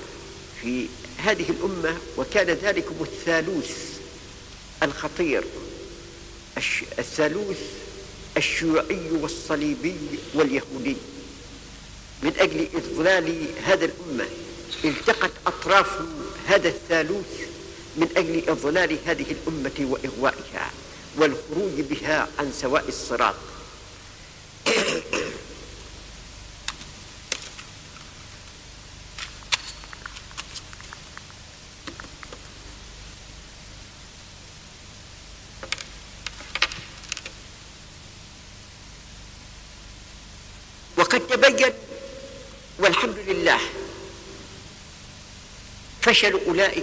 في هذه الأمة، وكان ذلكم الثالوث الخطير الثالوث الشيوعي والصليبي واليهودي. من أجل إضلال هذا الأمة التقت أطراف هذا الثالوث من أجل إضلال هذه الأمة وإغوائها والخروج بها عن سواء الصراط. وقد تبين والحمد لله فشل أولئك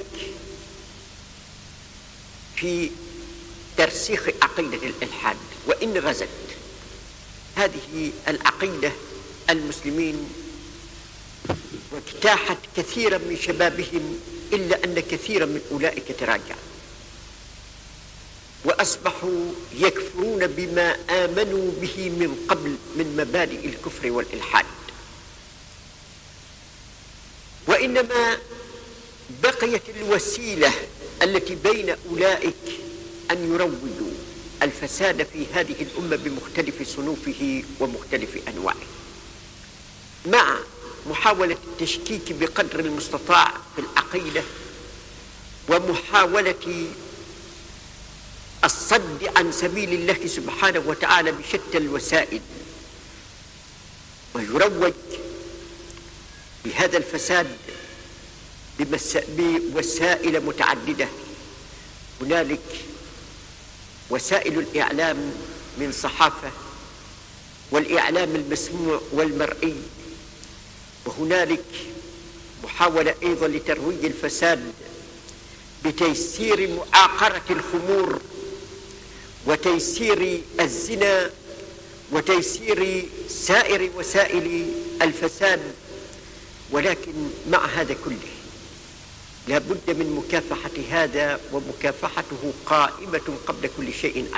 في ترسيخ عقيدة الإلحاد، وإن غزت هذه العقيدة المسلمين واجتاحت كثيرا من شبابهم، إلا أن كثيرا من أولئك تراجع وأصبحوا يكفرون بما آمنوا به من قبل من مبادئ الكفر والإلحاد، وإنما بقيت الوسيلة التي بين أولئك أن يروجوا الفساد في هذه الأمة بمختلف صنوفه ومختلف أنواعه، مع محاولة التشكيك بقدر المستطاع في العقيدة ومحاولة الصد عن سبيل الله سبحانه وتعالى بشتى الوسائل. ويروج بهذا الفساد بوسائل متعددة. هنالك وسائل الإعلام من صحافة والإعلام المسموع والمرئي، وهنالك محاولة أيضا لترويج الفساد بتيسير معاقرة الخمور وتيسير الزنا وتيسير سائر وسائل الفساد. ولكن مع هذا كله لا بد من مكافحة هذا، ومكافحته قائمة قبل كل شيء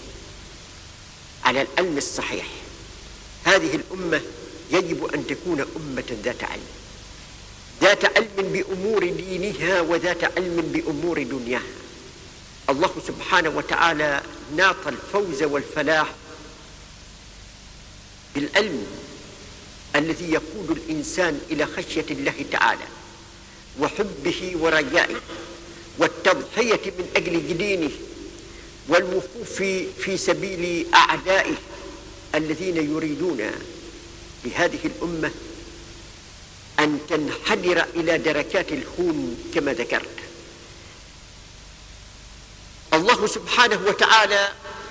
على العلم الصحيح. هذه الأمة يجب أن تكون أمة ذات علم بأمور دينها وذات علم بأمور دنياها. الله سبحانه وتعالى ناط الفوز والفلاح بالعلم الذي يقود الإنسان إلى خشية الله تعالى وحبه ورجائه والتضحية من أجل دينه والوقوف في سبيل أعدائه الذين يريدون بهذه الأمة أن تنحدر إلى دركات الهون كما ذكرت. الله سبحانه وتعالى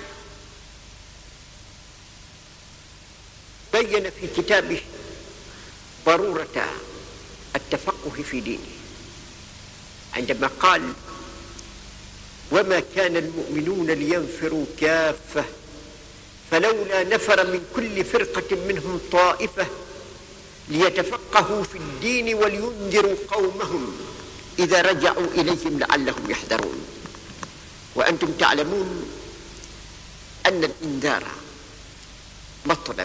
بين في كتابه ضرورة التفقه في دينه عندما قال: وما كان المؤمنون لينفروا كافة فلولا نفر من كل فرقة منهم طائفة ليتفقهوا في الدين ولينذروا قومهم إذا رجعوا إليهم لعلهم يحذرون. وأنتم تعلمون أن الإنذار مطلب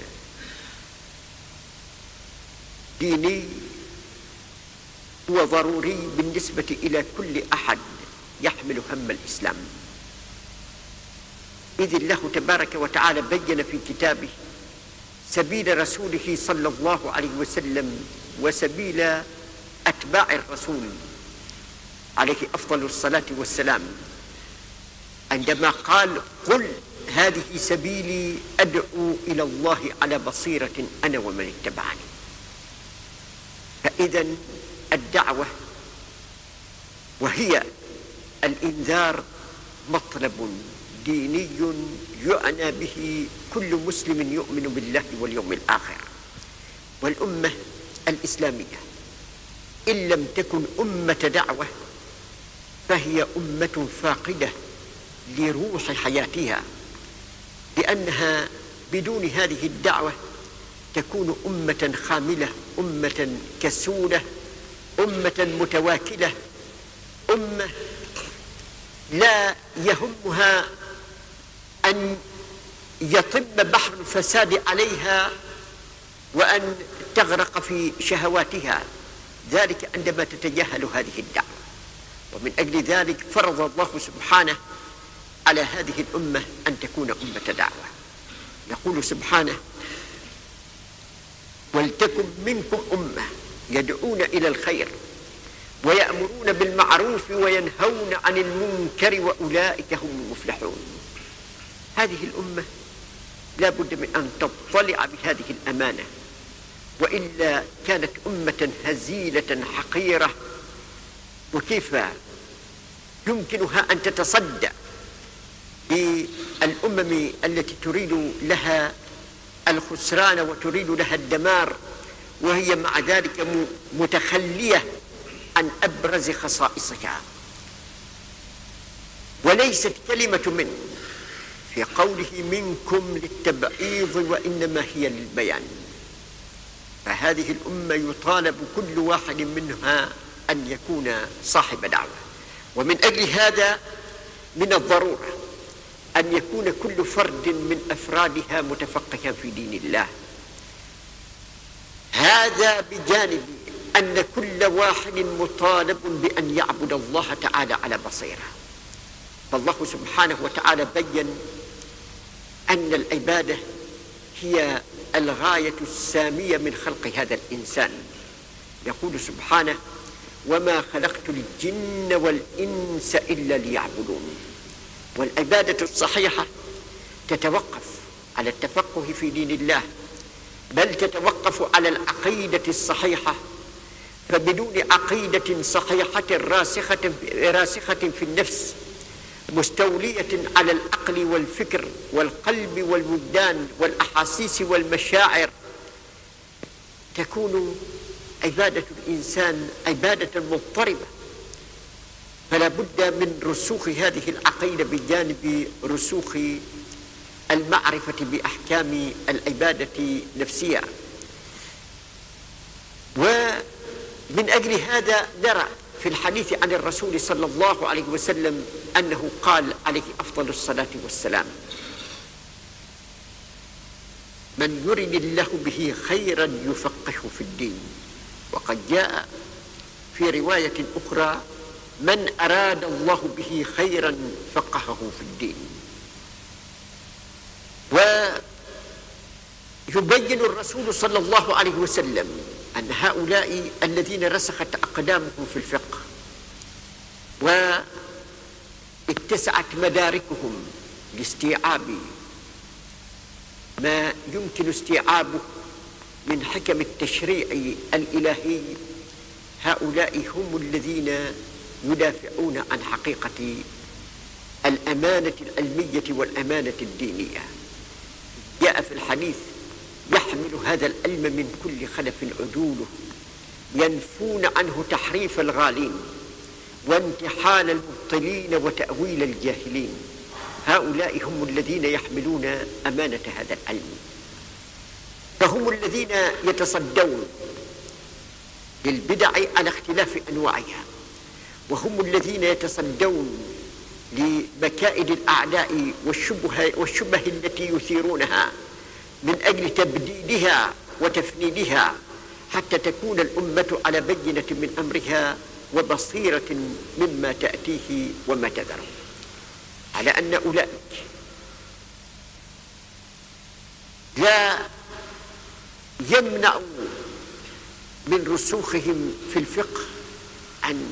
ديني هو ضروري بالنسبة إلى كل أحد يحمل هم الإسلام، إذ الله تبارك وتعالى بين في كتابه سبيل رسوله صلى الله عليه وسلم وسبيل أتباع الرسول عليه أفضل الصلاة والسلام، عندما قال: قل هذه سبيلي أدعو إلى الله على بصيرة أنا ومن اتبعني. فإذا الدعوة وهي الإنذار مطلب ديني يعنى به كل مسلم يؤمن بالله واليوم الآخر. والأمة الإسلامية إن لم تكن أمة دعوة فهي أمة فاقدة لروح حياتها، لأنها بدون هذه الدعوة تكون أمة خاملة، أمة كسولة، أمة متواكلة، أمة لا يهمها أن يطب بحر الفساد عليها وأن تغرق في شهواتها، ذلك عندما تتجاهل هذه الدعوة. ومن أجل ذلك فرض الله سبحانه على هذه الأمة أن تكون أمة دعوة. يقول سبحانه: ولتكن منكم أمة يدعون إلى الخير ويأمرون بالمعروف وينهون عن المنكر وأولئك هم المفلحون. هذه الأمة لا بد من أن تطلع بهذه الأمانة، وإلا كانت أمة هزيلة حقيرة. وكيف يمكنها أن تتصدى للأمم التي تريد لها الخسران وتريد لها الدمار، وهي مع ذلك متخلية عن أبرز خصائصها؟ وليست كلمة من في قوله منكم للتبعيض، وإنما هي للبيان. فهذه الأمة يطالب كل واحد منها أن يكون صاحب دعوة. ومن أجل هذا من الضرورة أن يكون كل فرد من أفرادها متفقها في دين الله. هذا بجانب أن كل واحد مطالب بأن يعبد الله تعالى على بصيرة. فالله سبحانه وتعالى بين أن العبادة هي الغاية السامية من خلق هذا الإنسان. يقول سبحانه: وما خلقت الجن والإنس إلا ليعبدون. والعبادة الصحيحة تتوقف على التفقه في دين الله، بل تتوقف على العقيدة الصحيحة. فبدون عقيدة صحيحة راسخة في النفس، مستولية على العقل والفكر والقلب والوجدان والأحاسيس والمشاعر، تكون عبادة الإنسان عبادة مضطربة. فلا بد من رسوخ هذه العقيدة بجانب رسوخ المعرفة بأحكام العبادة نفسها. ومن أجل هذا نرى في الحديث عن الرسول صلى الله عليه وسلم أنه قال عليه أفضل الصلاة والسلام: من يرد الله به خيرا يفقهه في الدين. وقد جاء في رواية أخرى: من أراد الله به خيرا فقهه في الدين. ويبين الرسول صلى الله عليه وسلم أن هؤلاء الذين رسخت أقدامهم في الفقه واتسعت مداركهم لاستيعاب ما يمكن استيعابه من حكم التشريع الإلهي، هؤلاء هم الذين يدافعون عن حقيقة الأمانة العلمية والأمانة الدينية. جاء في الحديث: يحمل هذا العلم من كل خلف عدوله، ينفون عنه تحريف الغالين وانتحال المبطلين وتأويل الجاهلين. هؤلاء هم الذين يحملون أمانة هذا العلم، فهم الذين يتصدون للبدع على اختلاف أنواعها، وهم الذين يتصدون لمكائد الأعداء والشبه التي يثيرونها من أجل تبديدها وتفنيدها، حتى تكون الأمة على بينة من أمرها وبصيرة مما تأتيه وما تذر. على أن أولئك لا يمنع من رسوخهم في الفقه أن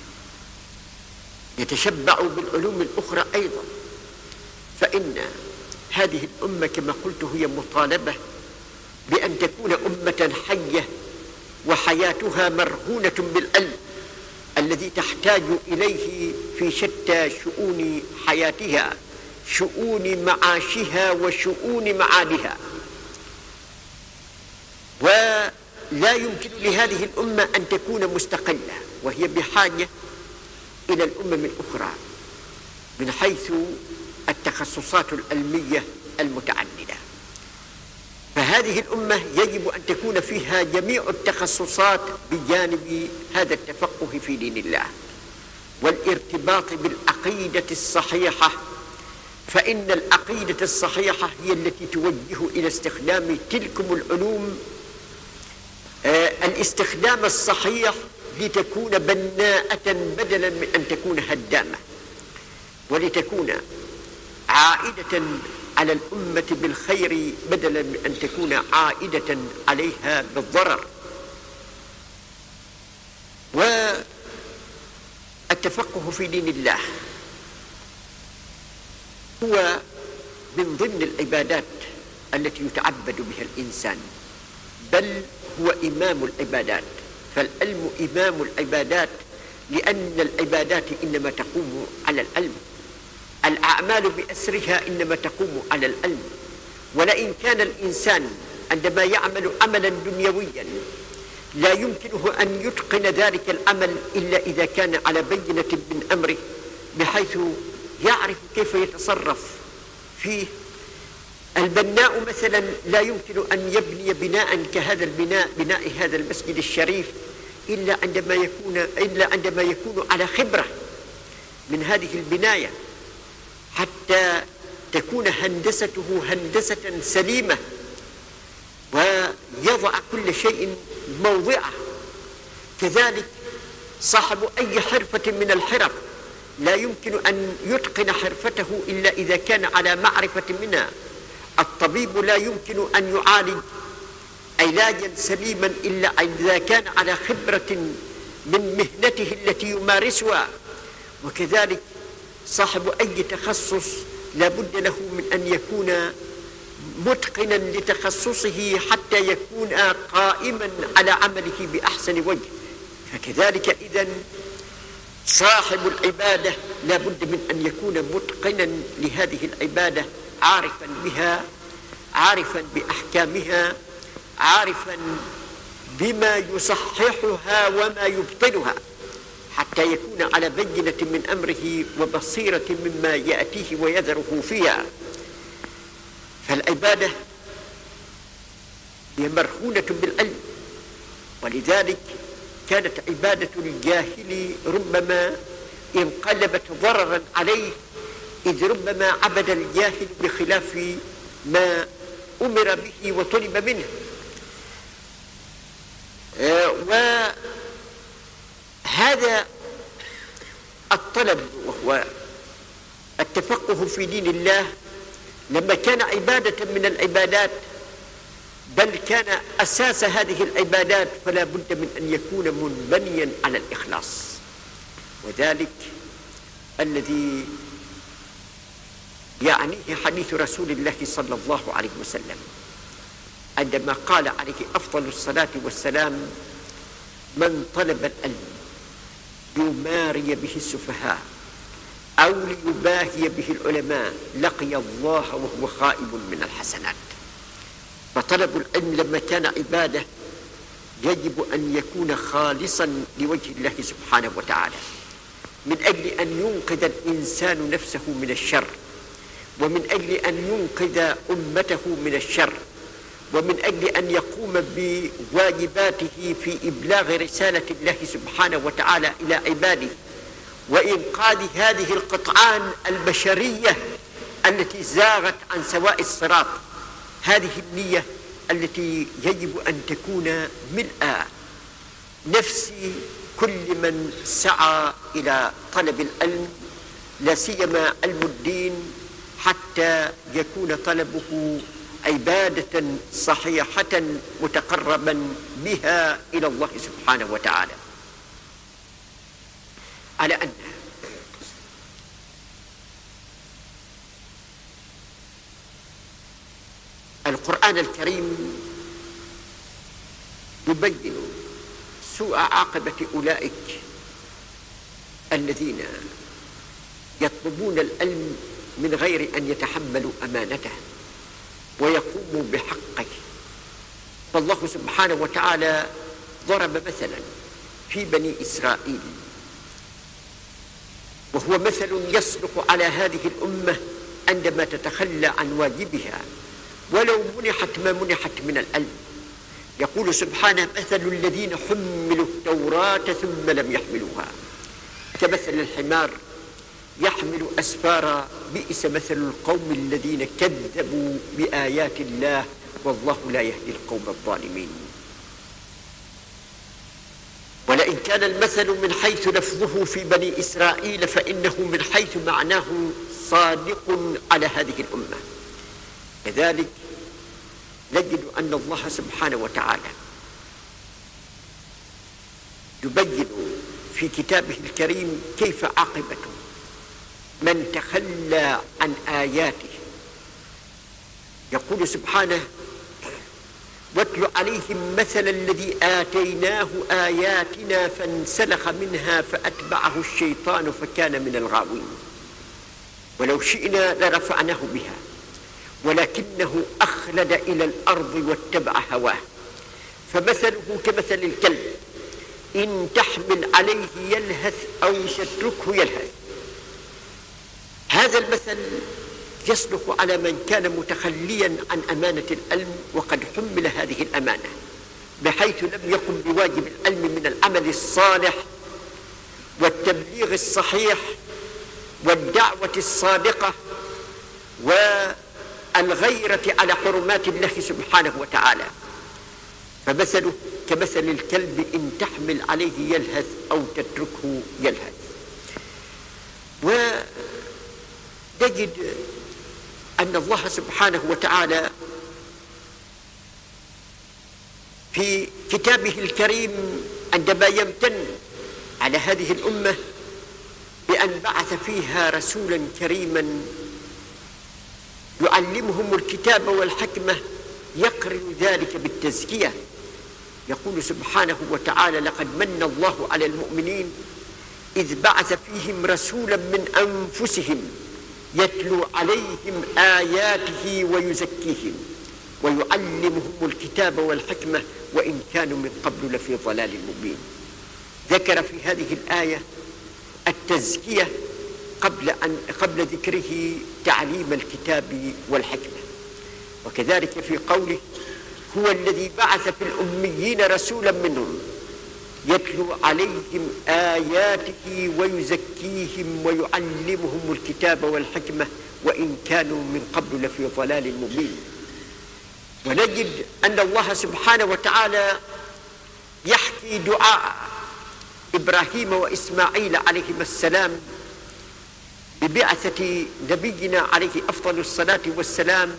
يتشبعوا بالعلوم الأخرى أيضا، فإن هذه الأمة كما قلت هي مطالبة بأن تكون أمة حية، وحياتها مرهونة بالعلم الذي تحتاج إليه في شتى شؤون حياتها، شؤون معاشها وشؤون معادها. ولا يمكن لهذه الأمة أن تكون مستقلة، وهي بحاجة إلى الأمم الأخرى من حيث التخصصات العلمية المتعددة. فهذه الأمة يجب أن تكون فيها جميع التخصصات بجانب هذا التفقه في دين الله والارتباط بالعقيدة الصحيحة، فإن العقيدة الصحيحة هي التي توجه إلى استخدام تلكم العلوم الاستخدام الصحيح لتكون بناءة بدلا من أن تكون هدامة، ولتكون عائدة على الأمة بالخير بدلا من أن تكون عائدة عليها بالضرر. والتفقه في دين الله هو من ضمن العبادات التي يتعبد بها الإنسان، بل هو إمام العبادات، فالعلم إمام العبادات، لأن العبادات إنما تقوم على العلم، الأعمال بأسرها إنما تقوم على العلم. ولئن كان الإنسان عندما يعمل عملا دنيويا لا يمكنه أن يتقن ذلك العمل إلا إذا كان على بينة من أمره، بحيث يعرف كيف يتصرف فيه. البناء مثلا لا يمكن أن يبني بناء كهذا البناء، بناء هذا المسجد الشريف، إلا عندما يكون على خبرة من هذه البناية، حتى تكون هندسته هندسة سليمة، ويضع كل شيء موضعه. كذلك صاحب أي حرفة من الحرف لا يمكن أن يتقن حرفته إلا إذا كان على معرفة منها. الطبيب لا يمكن أن يعالج علاجا سليما إلا إذا كان على خبرة من مهنته التي يمارسها. وكذلك صاحب أي تخصص لا بد له من أن يكون متقنا لتخصصه حتى يكون قائما على عمله بأحسن وجه. فكذلك إذن صاحب العبادة لا بد من أن يكون متقنا لهذه العبادة، عارفا بها، عارفا بأحكامها، عارفا بما يصححها وما يبطلها، حتى يكون على بينة من أمره وبصيرة مما يأتيه ويذره فيها. فالعبادة هي مرهونة بالعلم، ولذلك كانت عبادة الجاهل ربما انقلبت ضررا عليه، إذ ربما عبد الجاهل بخلاف ما أمر به وطلب منه. وهذا الطلب وهو التفقه في دين الله لما كان عبادة من العبادات، بل كان أساس هذه العبادات، فلا بد من أن يكون منبنيا على الإخلاص. وذلك الذي يعنيه حديث رسول الله صلى الله عليه وسلم عندما قال عليه أفضل الصلاة والسلام: من طلب العلم ليماري به السفهاء أو ليباهي به العلماء لقي الله وهو خائب من الحسنات. فطلب العلم لما كان عبادة يجب أن يكون خالصا لوجه الله سبحانه وتعالى، من أجل أن ينقذ الإنسان نفسه من الشر، ومن أجل أن ينقذ أمته من الشر، ومن أجل أن يقوم بواجباته في إبلاغ رسالة الله سبحانه وتعالى إلى عباده، وإنقاذ هذه القطعان البشرية التي زاغت عن سواء الصراط. هذه النية التي يجب أن تكون ملء نفس كل من سعى إلى طلب العلم، لا سيما علم الدين، حتى يكون طلبه عبادة صحيحة متقربا بها إلى الله سبحانه وتعالى. على أن القرآن الكريم يبين سوء عاقبة أولئك الذين يطلبون العلم من غير أن يتحملوا أمانته ويقوموا بحقه. فالله سبحانه وتعالى ضرب مثلا في بني إسرائيل، وهو مثل يصلح على هذه الأمة عندما تتخلى عن واجبها ولو منحت ما منحت من العلم. يقول سبحانه: مثل الذين حملوا التوراة ثم لم يحملوها كمثل الحمار يحمل أسفارا بئس مثل القوم الذين كذبوا بآيات الله والله لا يهدي القوم الظالمين. ولئن كان المثل من حيث لفظه في بني إسرائيل فإنه من حيث معناه صادق على هذه الأمة. كذلك نجد أن الله سبحانه وتعالى يبين في كتابه الكريم كيف عاقبة من تخلى عن آياته. يقول سبحانه: واتل عليهم مثل الذي آتيناه آياتنا فانسلخ منها فأتبعه الشيطان فكان من الغاوين ولو شئنا لرفعناه بها ولكنه أخلد إلى الأرض واتبع هواه فمثله كمثل الكلب إن تحمل عليه يلهث أو تتركه يلهث. هذا المثل يصلح على من كان متخليا عن أمانة العلم وقد حمل هذه الأمانة بحيث لم يقم بواجب العلم من العمل الصالح والتبليغ الصحيح والدعوة الصادقة والغيرة على حرمات الله سبحانه وتعالى. فمثله كمثل الكلب إن تحمل عليه يلهث أو تتركه يلهث. ونجد أن الله سبحانه وتعالى في كتابه الكريم عندما يمتن على هذه الأمة بأن بعث فيها رسولا كريما يعلمهم الكتاب والحكمة يقرن ذلك بالتزكية. يقول سبحانه وتعالى: لقد من الله على المؤمنين إذ بعث فيهم رسولا من أنفسهم يتلو عليهم آياته ويزكيهم ويعلمهم الكتاب والحكمة وإن كانوا من قبل لفي ضلال مبين. ذكر في هذه الآية التزكية قبل ذكره تعليم الكتاب والحكمة. وكذلك في قوله: هو الذي بعث في الأميين رسولا منهم يتلو عليهم آياته ويزكيهم ويعلمهم الكتاب والحكمة وإن كانوا من قبل لفي ضلال مبين. ونجد أن الله سبحانه وتعالى يحكي دعاء إبراهيم وإسماعيل عليهما السلام ببعثة نبينا عليه أفضل الصلاة والسلام،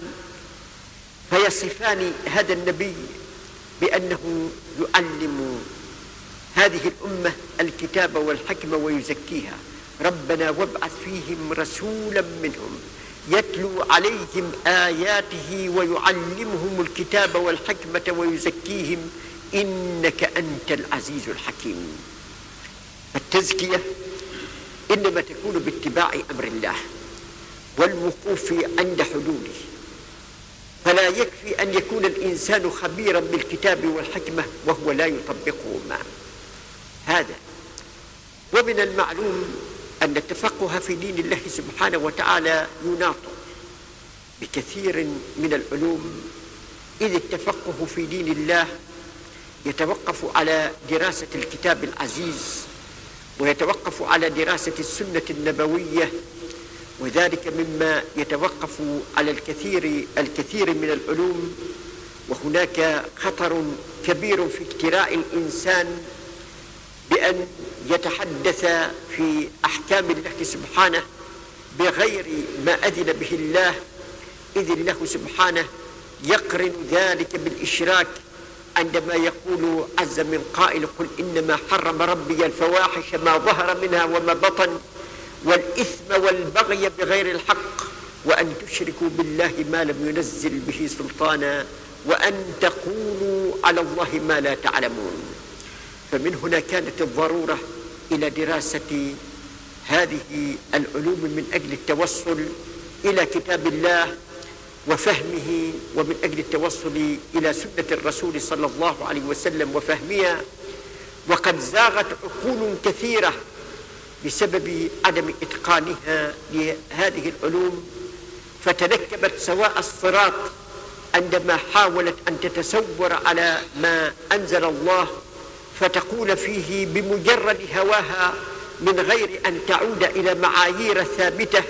فيصفان هذا النبي بأنه يعلم هذه الأمة الكتاب والحكمة ويزكيها. ربنا وابعث فيهم رسولا منهم يتلو عليهم آياته ويعلمهم الكتاب والحكمة ويزكيهم إنك أنت العزيز الحكيم. التزكية إنما تكون باتباع أمر الله والوقوف عند حدوده، فلا يكفي أن يكون الإنسان خبيرا بالكتاب والحكمة وهو لا يطبقهما. هذا ومن المعلوم أن التفقه في دين الله سبحانه وتعالى يناط بكثير من العلوم، إذ التفقه في دين الله يتوقف على دراسة الكتاب العزيز ويتوقف على دراسة السنة النبوية، وذلك مما يتوقف على الكثير من العلوم. وهناك خطر كبير في اجتراء الإنسان بأن يتحدث في أحكام الله سبحانه بغير ما أذن به الله، إذ الله سبحانه يقرن ذلك بالإشراك عندما يقول عز من قائل: قل إنما حرم ربي الفواحش ما ظهر منها وما بطن والإثم والبغي بغير الحق وأن تشركوا بالله ما لم ينزل به سلطانا وأن تقولوا على الله ما لا تعلمون. فمن هنا كانت الضرورة إلى دراسة هذه العلوم من أجل التوصل إلى كتاب الله وفهمه، ومن أجل التوصل إلى سنة الرسول صلى الله عليه وسلم وفهمها. وقد زاغت عقول كثيرة بسبب عدم إتقانها لهذه العلوم، فتنكبت سواء الصراط عندما حاولت أن تتسور على ما أنزل الله فتقول فيه بمجرد هواها من غير أن تعود إلى معايير ثابتة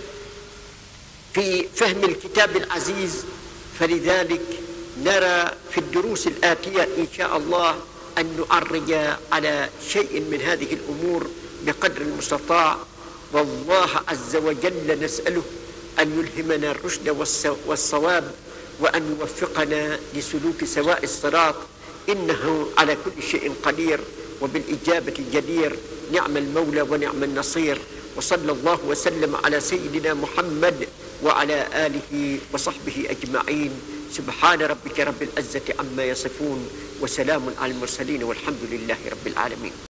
في فهم الكتاب العزيز. فلذلك نرى في الدروس الآتية إن شاء الله أن نعرج على شيء من هذه الأمور بقدر المستطاع، والله عز وجل نسأله أن يلهمنا الرشد والصواب، وأن يوفقنا لسلوك سواء الصراط، إنه على كل شيء قدير وبالإجابة جدير. نعم المولى ونعم النصير. وصلى الله وسلم على سيدنا محمد وعلى آله وصحبه أجمعين. سبحان ربك رب العزة عما يصفون، وسلام على المرسلين، والحمد لله رب العالمين.